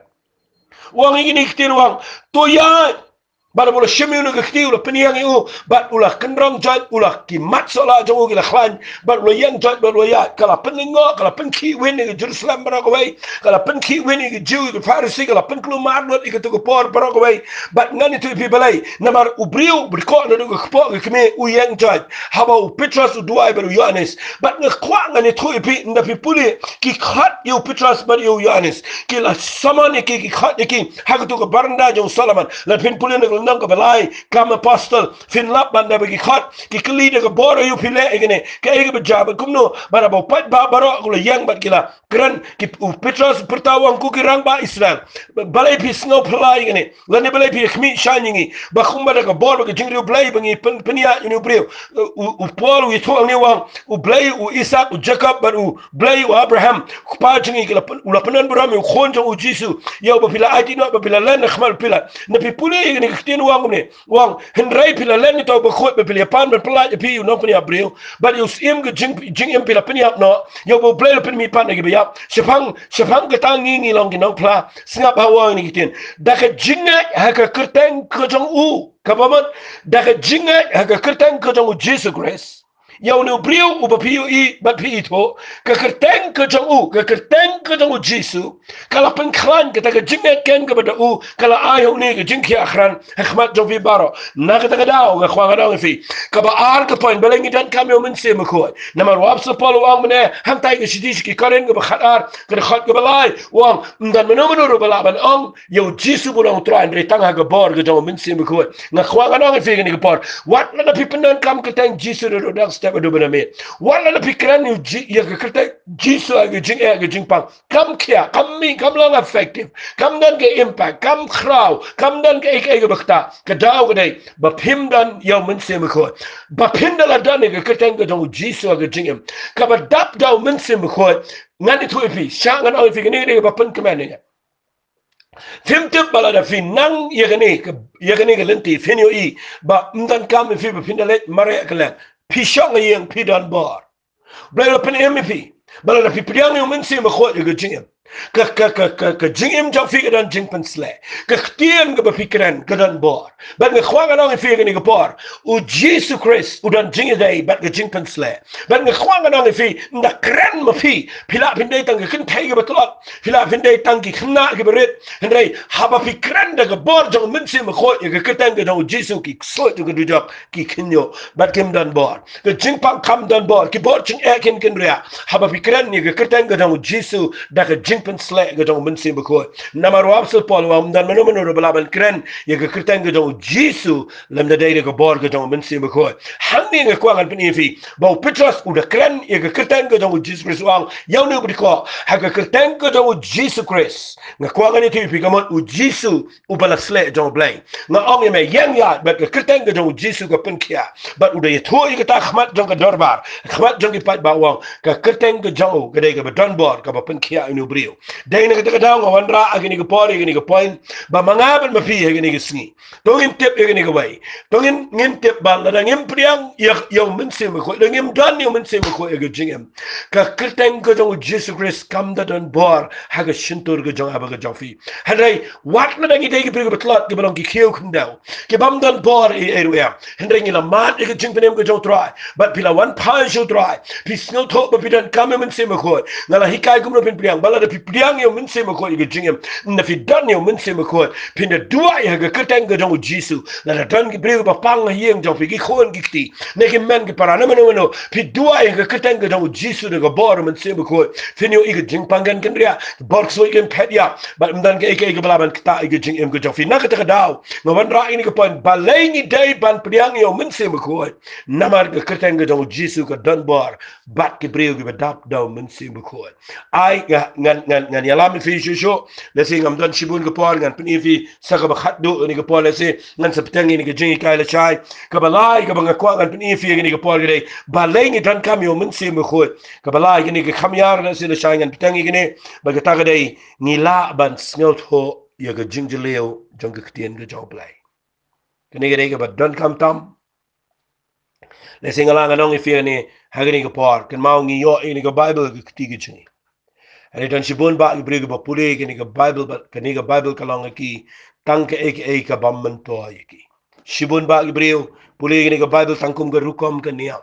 wang ini kitir wang to ya bara bola shemi no gakti ula peniang u bat ulah kendrong jat ulah kimat sola jong ula khlan bat ulah yang jat bat ulah ya kala peningo kala penki wen ke Jerusalem bara kawai kala penki wen ke Jew ke Pharisee kala penklu marnot ke to por bara kawai bat ngani tu pi Balei namar ubriu berko no ke po ke me u yang jat haba u Petrus u duai baru Yohanes bat ngakwa ngani tu pi nda pi puli ki khat yu Petrus bar yu Yohanes ki la samane ki ki khat ki ha to ke baranda jong Solomon la pin puli nang ke Balei kam apostle fin lap banda bagi khat ki kli de ke bor yu pile igene ke ege bejab kumno bara bo pat ba baro kula yang bat kila kran ki Petrus pertawang ku kirang ba Israel Balei pi snow play igene lane Balei pi khmi shining ba khumba de ke bor ke jingri Balei bangi penia yu brio u Paul u to ni wang u Balei u Isaac u Jacob ba u Balei u Abraham pa jingi kila ula penan bram u khonjo u Jesu ya ba pila ati no ba pila len khmal pila na pi puli igene wang ni wang henrai pila len to Bakhuid pila pan ben pala pi no penia breu but you sim ge jing jing em pila penia no yo bo Balei pen mi pan ge ya sepang sepang ke tangi ni long ki no pla singap hawa ni kitin da ke jinga ha ke kerteng ke jong u kabamat da ke jinga ha ke kerteng ke jong Jesus Christ Yau ni brio uba piu i bat pi itu ke kerteng ke jong u ke kerteng ke jong u Jesu kalau pengklan kita ke jingat ken kepada u kalau ayo ni ke jingki akhiran hikmat jong fi baro na kita ke dau ke khwa dau fi ke ba ar ke poin belengi dan kami Mynsiem Bakhuid nama wab sepol wang mene hang tai ke sidis ki karen ke khatar ke khat ke Balei wang dan meno meno ro balaban ong yo Jesu bulang tran re tangha ke bor ke jong Mynsiem Bakhuid na khwa dau fi ke bor wat na pipenan kam ke tang Jesu ro dak step do bena me wala na pikiran ni ya ke kerta Jesu age jing age jing pang kam kia kam mi kam lang effective kam dan ke impact kam kraw kam dan ke ek ege bakta ke daw ke dai ba phim dan yo Mynsiem Bakhuid ba phim dala dan ke kerta ke jong Jesu age jing em ka ba dap daw Mynsiem Bakhuid ngani tu epi sha ngan au fi ni de ba pen kemen ni Tim tip bala da fin nang yegene ke yegene ke lenti finio i ba mdan kam fi ba pindalet mare kelan Pishang yang pidan bar. Bela pen M P. Bela da pipriang yung Mynsiem Bakhuid ke jingem. Ke ke ke ke ke jingem jang fi dan jing pen sle. Ke ktien ke pikiran ke dan bar. Bat nge khwang anong fi ke ni ke bar. U Jesus Christ u dan jing dai bat ke jing pen sle. Bat nge khwang anong fi nda kren ma fi. Pila pindai tang ke kin thai ke betulak. Pila pindai tang ki khna ke berit. Hendai haba pikiran da ke bar jang Mynsiem Bakhuid ke ketang ke jang Jesus ki so tu ke dujak ki khinyo bat kim dan bar. Ke jing pang kam dan bar ki bar jing ekin kin ria. Haba pikiran ni ke ketang ke jang Jesus da ke jing pen sle ke jang Mynsiem Bakhuid. Nama wab sel pol wam dan meno meno balaban kren ye ke ketang ke jang Jesus lam da dai ke bar ke jang Mynsiem Bakhuid. Hang ni ke kwangan pen fi bau Petrus u da kren ye ke ketang ke jang Jesus Christ wang yau ni berdiko ha ke ketang ke jang Jesus Christ. Nga kwangan ni fi kamot u Jesus u bala sle jang Balei. Nga ong ye me yang ya ba ke ketang ke jang Jesus ke pen kia. Bat u da ye tho ye ke ta khmat jang ke dorbar. Khmat jang ke pat ba wang ke ketang ke jang u ke dai ke badan bar ke ba pen kia inu brio. brio dai na ka daw wan ra agini ko por agini ko point ba mangaban mapi agini ko sngi tongin tip agini ko wai tongin ngim tip bal na ngim priang ya yo Mynsiem ko ngim dan yo Mynsiem ko ega jingem ka kirteng ko jong Jesus Christ kam da don bor haga shintur ko jong abaga jofi hadai wat na dangi dai ko brio betlot ko balong ki khiu kundau ke bam don bor e eruya hendai ngila mat ega jing penem ko jong try but pila one pile should try please no talk but pidan kam Mynsiem ko ngala hikai ko no pin priang bala da priang yo Mynsiem ko ega jingem na fi dan yo Mynsiem ko pinda dua ya ga kirteng ko jong Jesus na dan ki brio ba pang yeng jong fi ki khon ki ti ne ki men ki para na mano mano pi dua ya ga kirteng ko jong Jesus de ga bor Mynsiem ko finyo ega jing pangan kan ria bor so ega pet ya ba mdan ke ega ega balaban kita ega jing em ko jong fi na ka ta daw ngawan ra ini ko pon balei ni dai ban priang yo Mynsiem ko namar ga kirteng ko jong Jesus ka dan bor bat ki brio ki ba dap daw Mynsiem ko ai ngan ngan ngan yalam fi shu le sing am dan shibun ko por ngan pin fi sa ka ba khat do ni ko por le se ngan sa petang ni ko jing kai la chai ka balai ka ba ngakwa ngan pin fi ni ko por ge balei ni dan kam yo Mynsiem ko ka balai ni ko kham yar na se la chai ngan petang ni ne ba ga ta ga dei ni la ban sngot ho ya ga jing je leo jong ka tien ga job lai ni ga dei ka ba dan kam tam le sing ala nganong fi ni ha ga ni ko por kan mau ngi yo ni ko bible ga ti ga jing ani dan shibun ba ibri ga pule ga ni ga bible ba ka ni ga bible ka long ki tang ka ek ek ka bam man to ki shibun ba ibri pule ga ni ga bible tangkum ga rukom ka niya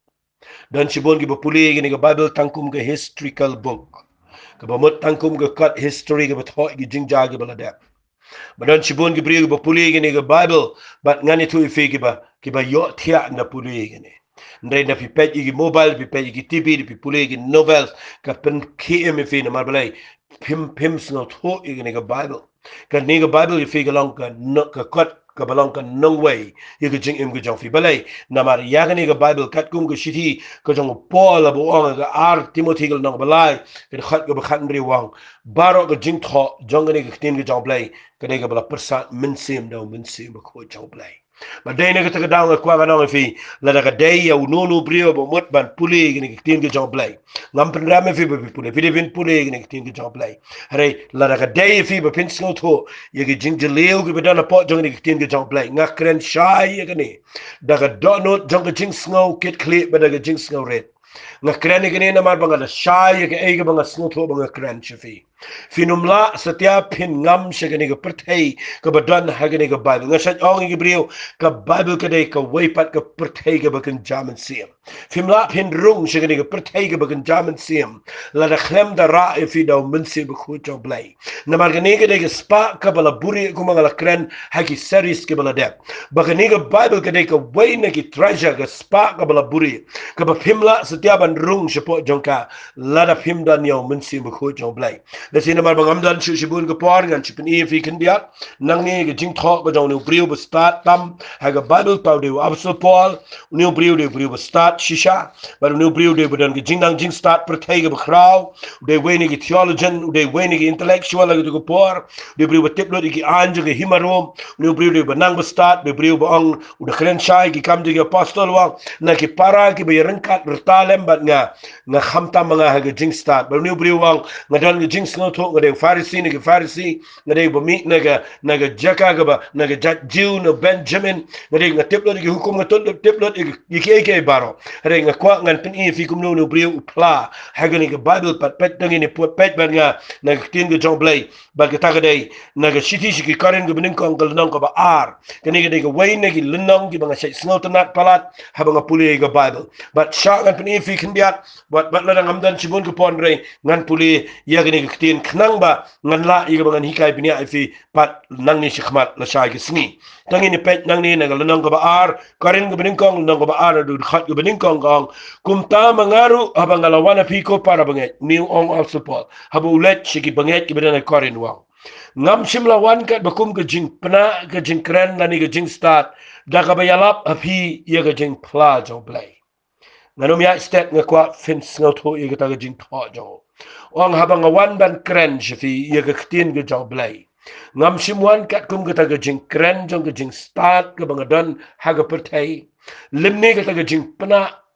dan shibun gi ba pule ga ni ga bible tangkum ga historical book ka ba mot tangkum ga cut history ga ba tho gi jingja ga ba da ba dan shibun gi bri ga pule ga ni ga bible ba ngani tu fi gi ba ki ba yo thia na pule ga ni ndai na fi page gi mobile fi page gi tv fi pule gi novels ka pen km fi na mar balai pim pim sno tho gi ni ga bible ka ni ga bible fi ga long ka no ka cut ka balong ka nong way ye ga jing im ga jong fi balai na mar ya ga ni ga bible kat kum ga shiti ka jong paul abu ong ga ar timothy ga nong balai ka khat ga ba khan ri wang baro ga jing tho jong ga ni ga tin ga jong blai ka ni ga bala persa Mynsiem da Mynsiem ko jong blai ba dai ne ga ta daw ko ga nong fi la da dai ya no no brio bo mot ban puli ni tin ga jong blai ngam pen ram fi ba puli fi vin puli ni tin ga jong blai hare la da dai fi ba pin sno tho ye ga jing je leo ga da na po jong ni tin ga jong blai nga kren shai ye ga ni da ga do no jong ga jing sno kit clip ba da ga jing sno red nga kren ni ga ni na mar ba ga shai ye ga e ga ba ga sno tho ba ga kren chi finumla setia pin ngam shagani ga perthai ka badan hagani ga bible nga shat ong gi brio ka bible ka dei ka weipat ka perthai ga bakan jaman siam fimla pin rung shagani ga perthai ga bakan jaman siam la da khlem da ra e fi da Mynsiem ko jo blai na margani ga dei ga spa ka bala buri ko mangala kren haki series ke bala dep bakani ga bible ka dei ka wei na ki treasure ga spa ka bala buri ka ba fimla setia ban rung shapo jongka la da fim dan yo Mynsiem ko jo blai le sin mar bangam dan chu shibun ko por ngan chipin e fi kin dia nang ni ge jing tho ko jong nu brio bu start tam ha ga bible paw de apostle paul nu brio de brio bu start shisha bar nu brio de bu dan ge jing nang jing start per thai ge bu khrau de we ni ge theologian de we ni ge intellectual ge ko por de brio bu tip lo ge anj ge himarom nu brio de bu nang bu start de brio bu ong u de kren shai ge kam de ge apostle wa na ki para ki be rengkat bertalem bat nga nga khamta manga ha ge jing start bar nu brio wang nga dan ge jing no to ngade farisi ne farisi ngade bo mi naga naga jaka ga ba naga jat jiu no benjamin ngade nga teplo ge hukum nga tol teplo ge ke ke baro re nga kwa ngan pin e fi kum no no brio pla hagani ge bible pat pet dangi ne pet ban nga naga tin ge jong blai ba ge tagade naga shiti shi ki karen ge benin kong gal nong ko ba ar kani ge ge wai ne ge lunong ge banga shai snot nat palat ha banga puli ge bible but sha ngan pin e fi kin biat but but la ngam dan chibun ko pon re ngan puli ya ge ne ge knang ba ngan la iga bangan hikai pinia ifi pat nang ni shikmat la shai gisni tangi ni pet nang ni nagal nang ba ar karin go bening kong nang ba ar du khat go bening kong kong kumta mangaru habangala wana piko para banget new ong also pol habu ulet shiki banget ki bedana karin wang ngam shimla wan kat bakum ke jing pna ke jing kren nani ke jing start da ka bayalap api ye ke jing pla jo blai nganom ya step ngakwa fin snotho ye ke ta ke jing tho jo ong habang wan ban kren shifi ye ga ktin ga job blai ngam shimwan kat kum ga ta ga jing kren jong ga jing start ga bang dan ha ga pertai limne ga ta ga jing pana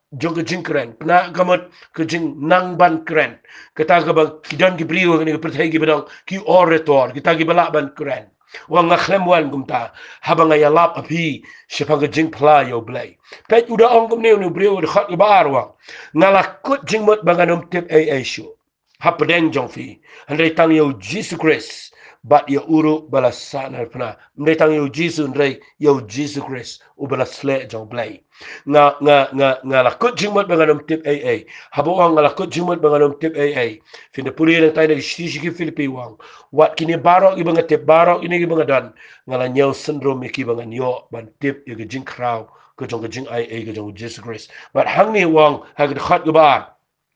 jong ke jing keren pna kamot ke jing nang ban keren kita ke bang kidan ki brio ni ke perthai ki badang ki orator kita ki balak ban keren wang ngakhlem wan gumta habang ya lap api sepang ke jing pla yo blai pet uda ong kum ne ni brio de khat ki bar wang ngala kut jing mot banganom tip ai ai shu hapdeng jong fi andai tang yo Jesus Christ bat ya uru balas sana pna ndai tang yo Jesus ndai yo Jesus Christ u balas sle jong blai nga nga nga nga la kut jingmat banganom tip ai ai habo ang nga la kut jingmat banganom tip ai ai fin de puli lang tayo nagsi si Filipi wang wat kini barok ibang tip barok ini ibang dan nga la nyaw syndrome iki bang nyo ban tip yung jing kraw ko jong jing ai ai ko jong Jesus Christ but hang ni wang hag de khat gabar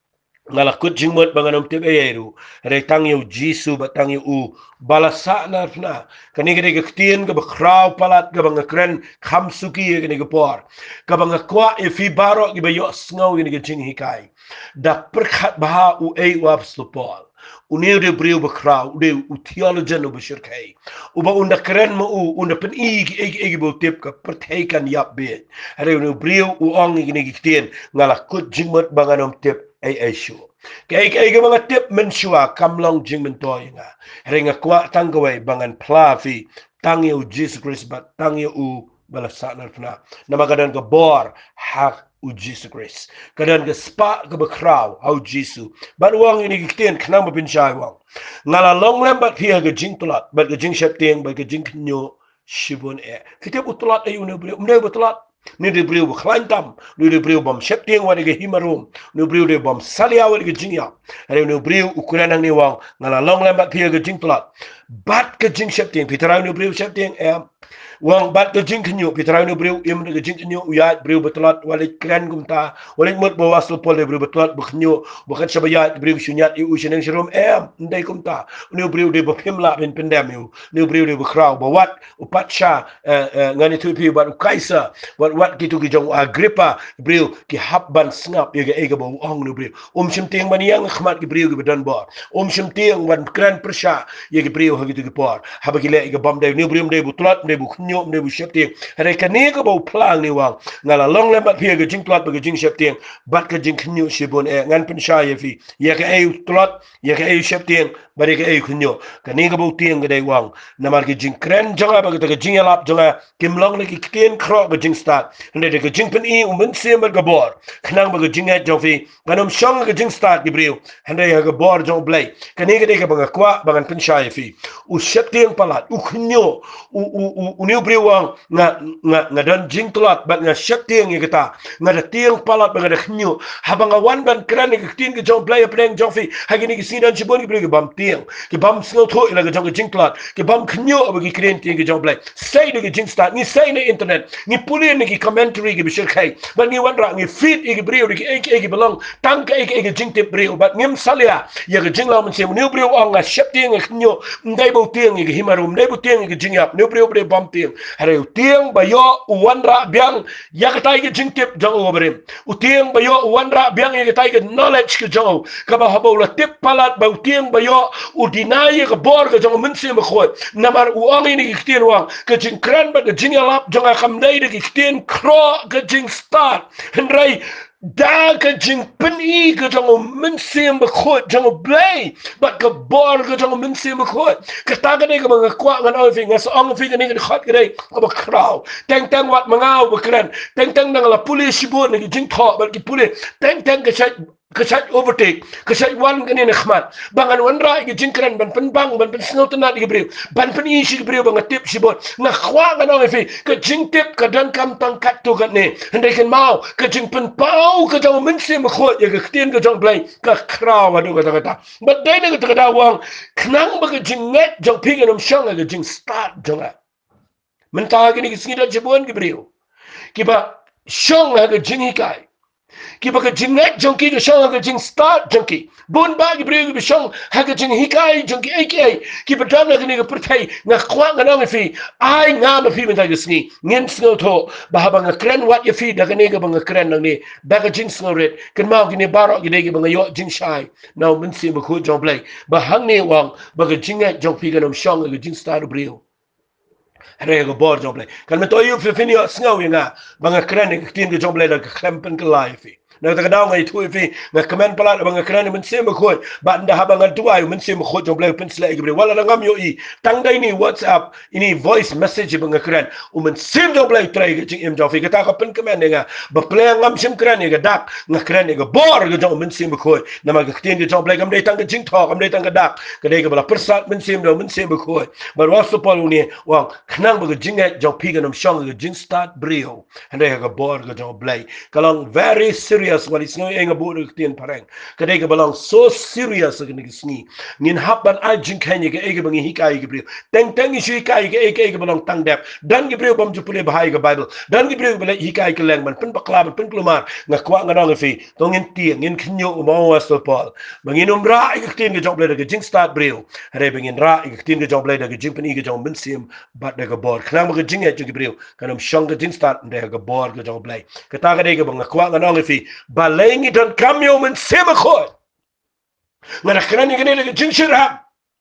ngala kut jingmot banganom tip ayeru re tang yu jisu batang yu u balasa na na kani gede gktien ga bakraw palat ga bang kren khamsuki gede ga por ga bang kwa e fi baro gi bayo sngaw gede jing hikai da perkhat baha u ei waps lopol uneu de brio bakraw de u theologian u bashirkai u ba unda kren mo u unda pen i gi egi egi bo tip ka perthai kan yap be re u brio u ong gede gktien ngala kut jingmot banganom tip ai ai shu kai kai ga mga tip men shua kamlong jing men toy nga renga kwa tang gawai bangan pla fi tang yu Jesus Christ bat tang yu u balasa na na namagadan ga bor hak u Jesus Christ kadan ga spa ga bakraw au Jesus bat wang ini gitien khnam bin shai wang ngala long lem bat pia ga jing tulat bat ga jing shep tieng bat ga jing knyo shibun e kitep utulat ayu ne brio mne utulat ni de brio khlan tam ni de brio bom shep tieng wa de himarum ni brio de bom salia wa de jingya re ni brio ukuran ni wang ngala long lem bat pia ga jing tulat bat ga jing shep tieng pitara ni brio shep tieng em wang bat ke jing knyo pitara ni brio im de jing knyo uya brio betulat wale kran gumta wale mot bawas pol de brio betulat bkhnyo bukan sabaya brio sunyat u sheneng shirum em ndai kumta ni brio de bpimla ben pendem yu ni brio de bkraw bawat upatsha ngani tupi bat kaisa wat wat kitu ki jong agripa brio ki habban snap ye ga ega bo ong ni brio um shim tieng maniang khmat ki brio ki bedan bo um shim tieng wan kran persha ye ki brio ha gitu ki por habaki le ega bam de ni brio de betulat de bkhnyo de bu shep tieng re kane ka bo plang ni wang ngala long le bat pia ga jing tulat ba ga jing shep tieng bat ka jing khnyo shibon e ngan pensha ye fi ye ka e tulat ye ka e shep tieng ba re ka e khnyo kane ka bo tieng ga de wang namar ki jing kren jonga ba ga jing alap jonga kim long le ki ken kro ba jing start ne de ga jing pen i um Mynsiem ga bor khnang ba ga jing et jong fi kanom shong ga jing start ki brio hande ya ga bor jong blai kane ga de ga ba ga kwa ba gan pensha ye fi u shep tieng palat u khnyo u u u ni brio wang nga nga nga dan jing tulat ba nga shep tieng ye ta nga da tieng palat ba nga da khnyo habang wan ban kran ni tin ki jong play play jong fi hagini ki sidan chibon ki brio ki bam tieng ki bam sngo tho ila ga jong jing tulat ki bam khnyo ba ki kren tieng ki jong play say ni ki jing start ni say ni internet ni puli ni ki commentary ki bishir khai ba ni wan ra ni feed ki brio ki ek ek belong tang ka ek ek jing tip brio ba ngim salia ye ga jing la man se ni brio ang nga shep tieng khnyo ndai bo tieng ki himarum ndai bo tieng ki jing yap ni brio brio bam tieng hare tieng ba yo uwan ra biang ya ka tai ke jing tip jong obrem u tieng ba yo uwan ra biang ya ka tai ke knowledge ke jong ka ba habo la tip palat ba tieng ba yo u dinai ka bor ke jong Mynsiem khot namar u ang ni ke tien wang ke jing kran ba ke jing alap jong kham dai de ke tien kro ke jing start hendrai da ka jing pen i ka jong Mynsiem khot jong blai ba ka bor ka jong Mynsiem khot ka ta ka de ka ba kwa ngan oi fi ngas ong fi ni ka khot ka de ka ba kraw teng teng wat mangaw ba kran teng teng nang la police shibon ni jing tho ba ki police teng teng ka chat ka chat overtake ka chat wan ka ni na khmat bangan wan ra ki jing kran ban pen bang ban pen snow tana ki brio ban pen i shi brio ba tip shibon na khwa ngan oi fi ka jing tip ka dan kam tang kat to ka ni ndai kan mau ka jing pen pau ka jong Mynsiem khot ye ka tien ka jong blai ka kraw adu ka ta ta ba dai ne ka ta wang knang ba ka jing net jong pi ka nom shang ka jing start jong a mentah gini kisida jebon ki brio ki ba shong ha ka jing hikai ki ba ka jing net jong ki ka shong ha ka jing start jong ki bon ba ki brio ki ba shong ha ka jing hikai jong ki ai ki ki ba dan gini ka pertai nga kwa nga nang fi ai nga ma fi mentah gisni ngin sngo tho ba ha ba nga kren wat ye fi da gini ka ba nga kren nang ni ba ka jing sngo ret kan mau gini barok gini ki ba nga yo jing shai now Mynsiem ba khu jong blai ba hang ni wang ba ka jing net jong fi ka nom shong ka jing start brio hare go bor jong blai kan me to yu fi fini sngo nga ba nga kren ni tin ka jong blai da ka klempen ka lai fi na ta daw ngai thui fi nga kamen pala bang kran Mynsiem Bakhuid ba nda ha bang tuai Mynsiem Bakhuid jong blai pen slai gibre wala ngam yo i tang dai ni WhatsApp ini voice message bang kran u Mynsiem jong blai trai ga jing em jong fi ka ka pen kamen nga ba play ngam sim kran ni ga dak nga kran ni ga bor ga jong Mynsiem Bakhuid na ma ga tin ga jong blai gam dai tang ga jing thok gam dai tang ga dak ga dai ga bala persat Mynsiem do Mynsiem Bakhuid ba wa so pol ni wa knang ba ga jing ga jong pi ga nam shong ga jing start brio and they ga bor ga jong blai kalong very serious what is no enga bo ga tin pareng ka dai ga belong so serious ga ni sni nin haban a jing kan ga e ga bang hi kai ga brio teng teng shi kai ga e ga belong tang dep dan ga brio bam ju pule bahai ga bible dan ga brio bele hi kai ga leng man pen bakla man pen klumar nga kwa nga nong fi tong in ti ngin khnyo mo wa so pol bangin umra ga tin ga jong blai ga jing start brio re bangin ra ga tin ga jong blai ga jing pen ga jong Mynsiem bat ga bor knang ga jing e ga brio kanam shong ga jing start de ga bor ga jong blai ka ta ga de ga bang kwa nga nong fi Balei ngi Donkam yo Mynsiem Bakhuid nga na kran ga ne ga jing shirham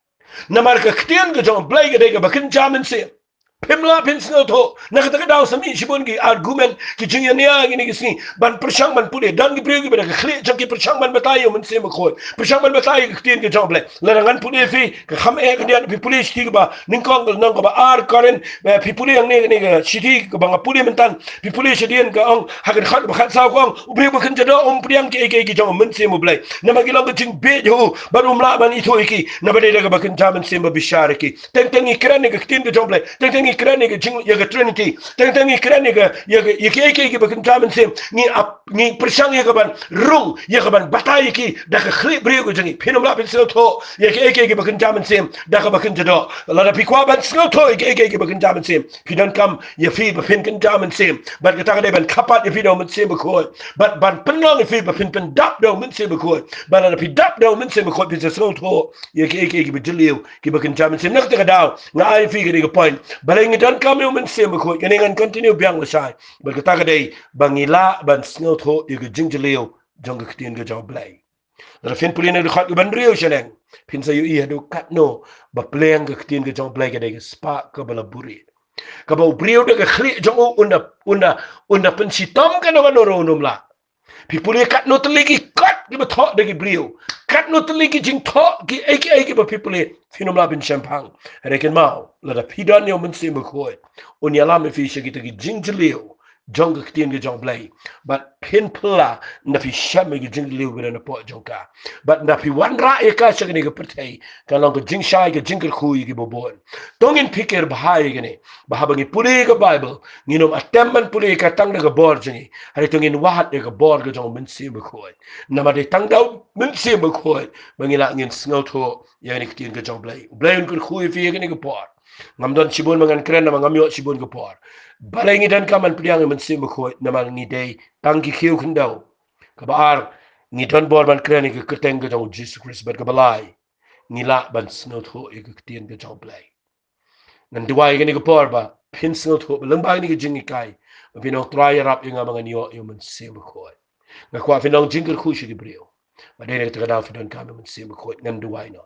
na mar ka ktien ga jong blai ga de ga bakin ja Mynsiem Pimla pin snow to nakata daw sa min shibon gi argument ki jinya niya gini gisni ban persyang ban pule dan gi brigi bada khli jang ki persyang ban batayo Mynsiem Bakhuid persyang ban batayo ki tin gi jamble larangan pule fi ka kham e gi dia pule sti ba ning kong nang ba ar karen pi pule yang ne ne ga siti ka bang pule mentan pi pule shidien ka ong hagan khat ba khat saw kong ubri ba kan jado om priang ki ki gi jang Mynsiem blai na magilong gi jing be jo ban umla ban ito iki na bade ga ba kan jam Mynsiem ba bishar ki teng teng ikran ne ga tin gi jamble teng teng ikran ni ga jing ya ga trinity teng teng ikran ni ga ya ga ya ke ke ga bakin tamen sem ni ap ni persang ya ga ban rung ya ga ban batai ki da ga khli brio ga jingi pinam la pin so to ya ke ke ga bakin tamen sem da ga bakin jado la da pikwa ban sno to ya ke ke ga bakin tamen sem ki dan kam ya fi ba pin kan tamen sem bat ga ta ga ban kapat ya fi do Mynsiem Bakhuid bat ban penong ya fi ba pin pen dap do Mynsiem Bakhuid ban da pi dap do Mynsiem Bakhuid pi so to ya ke ke ga bijliu ki bakin tamen sem nak ta ga daw nga ai fi ga ga point Balei ngi Donkam yo Mynsiem Bakhuid kani ngan continue biang la sai ba ka ta ga dei bangila ban snow tho yu ga jingjleo jong ga tin ga jaw blai la fin pulin ga khat ban rio sheneng pin sa yu i do kat no ba pleng ga tin ga jaw blai ga dei ga spa ka bala buri ka ba brio ga khli jong unda unda unda pen sitam ka no no rom la pipule kat no teligi kat gi ba tho de gi brio kat no teligi jing tho gi ai ai gi ba pipule finom la bin champang reken mau la da pidan yo Mynsiem Bakhuid on ya la me fi shi gi gi jing jleo jong ga tin gi jong blai but pin pula na fi sham gi jing jleo bi na po jong ka but na fi wan ra e ka shi gi ga pertai ka long ga jing shai ga jing khu gi bo bon tongin pikir bahai gi ne bahabangi pule ga bible nginom atemman pule ka tang ga bor jingi hari tongin wahat ga bor ga jong Mynsiem Bakhuid na ma de tang daw Mynsiem Bakhuid bangila ngin sngo tho ya ni tin ga jong blai blai un khu fi ga ni ga por ngam don sibon mangan kren na ngam yo sibon ga por Balei ngi Donkam man priang Mynsiem Bakhuid na mal ngi dei tang ki khiu khndau ka bar ngi don bor ban kren ni ga keteng ga jong Jesus Christ bat ga balai ngi la ban sngo tho e ga tin ga jong blai nan duai ga ni ga por ba pin sngo tho lang ba ni ga jingi kai ba pinong try rap yung mga niyo yung Mynsiem Bakhuid nga kwa pinong jingle khu shi gi brio ba dei ga ta da fi Donkam Mynsiem Bakhuid ngan duai no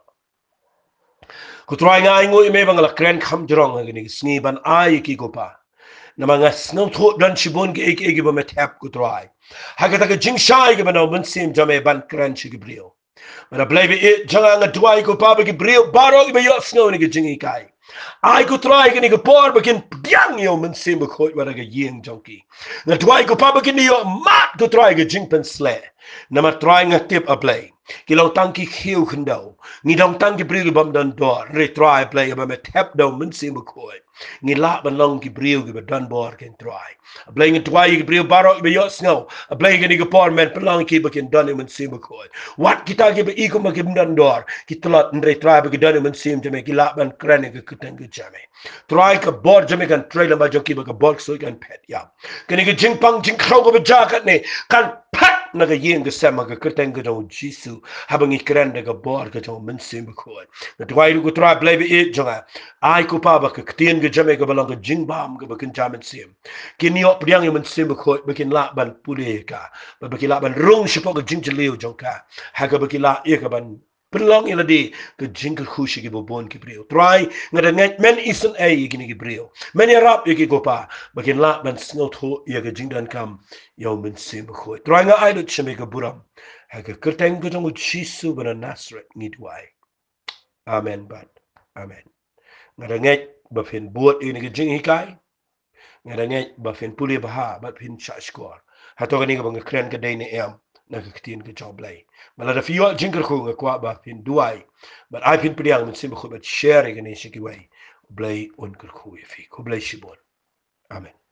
ku try nga ingo ime bang la kren kham jrong ga ni sngi ban ai ki ko pa na mga snow tho dan shibon ge ek ek ba met hap ku try ha ga ta ga jing shai ga ban Mynsiem jame ban kren shi gi brio mana blai be janga nga duai ko pa ba gi brio baro ba yo snow ni ga jingi kai ai ko try ga ni ga por ba kin biang yo Mynsiem Bakhuid wa ga yeng jonki na duai ko pa ba kin yo mat ko try ga jing pen sle na ma try nga tip a play kilaw tangki khiu khndau ngi dong tangki brio bam dan dor re try play ba met hap do Mynsiem Bakhuid ngi la ban long ki brio gi ba dan bor ken try a play ngi try gi brio baro be yo snow a play gi ni ga por men pelong ki ba ken dan Mynsiem Bakhuid wat kita gi ba i ko ma gi dan dor ki tlat re try ba gi dan Mynsiem jame ki la ban kran gi kutang gi jame try ka bor jame kan trailer ba joki ba ga bor so kan pet ya kani gi jing pang jing khau ga ba jakat ne kan pat naga yeng ga sema ga kerteng ga jong jisu habang ikran ga bor ga jong Mynsiem Bakhuid na twai gu tra blai be it jonga ai ko pa ba ka tien ga jame ga balong ga jing bam ga ba kin jam Mynsiem kin yo priang Mynsiem Bakhuid ba kin la ban pule ka ba ba kin la ban rung shipo ga jing jleu jong ka ha ga ba kin la e ga ban Penlong ila di ke jingkel khushi ki bobon ki brio. Try ngada ngai men isen ai ki ni ki brio. Men ya rap ki gopa bakin la ban snot ho ya ke jingdan kam yo Mynsiem Bakhuid. Try nga ai lut sheme ke buram. Ha ke kerteng ke tong Jisu bana Nazareth ngidwai. Amen bat. Amen. Ngada ngai bafin buat ini ke jing hikai. Ngada ngai bafin puli baha bafin shashkor. Hato kani ka bang kren ke dai ni em na ke ktin ke job lay. Mala da fiyo jingker ko nga kwa bafin duai. But I fin priang Mynsiem Bakhuid bat share ke ni shiki way. Blay on ker ko fi. Ko blay shibon. Amen.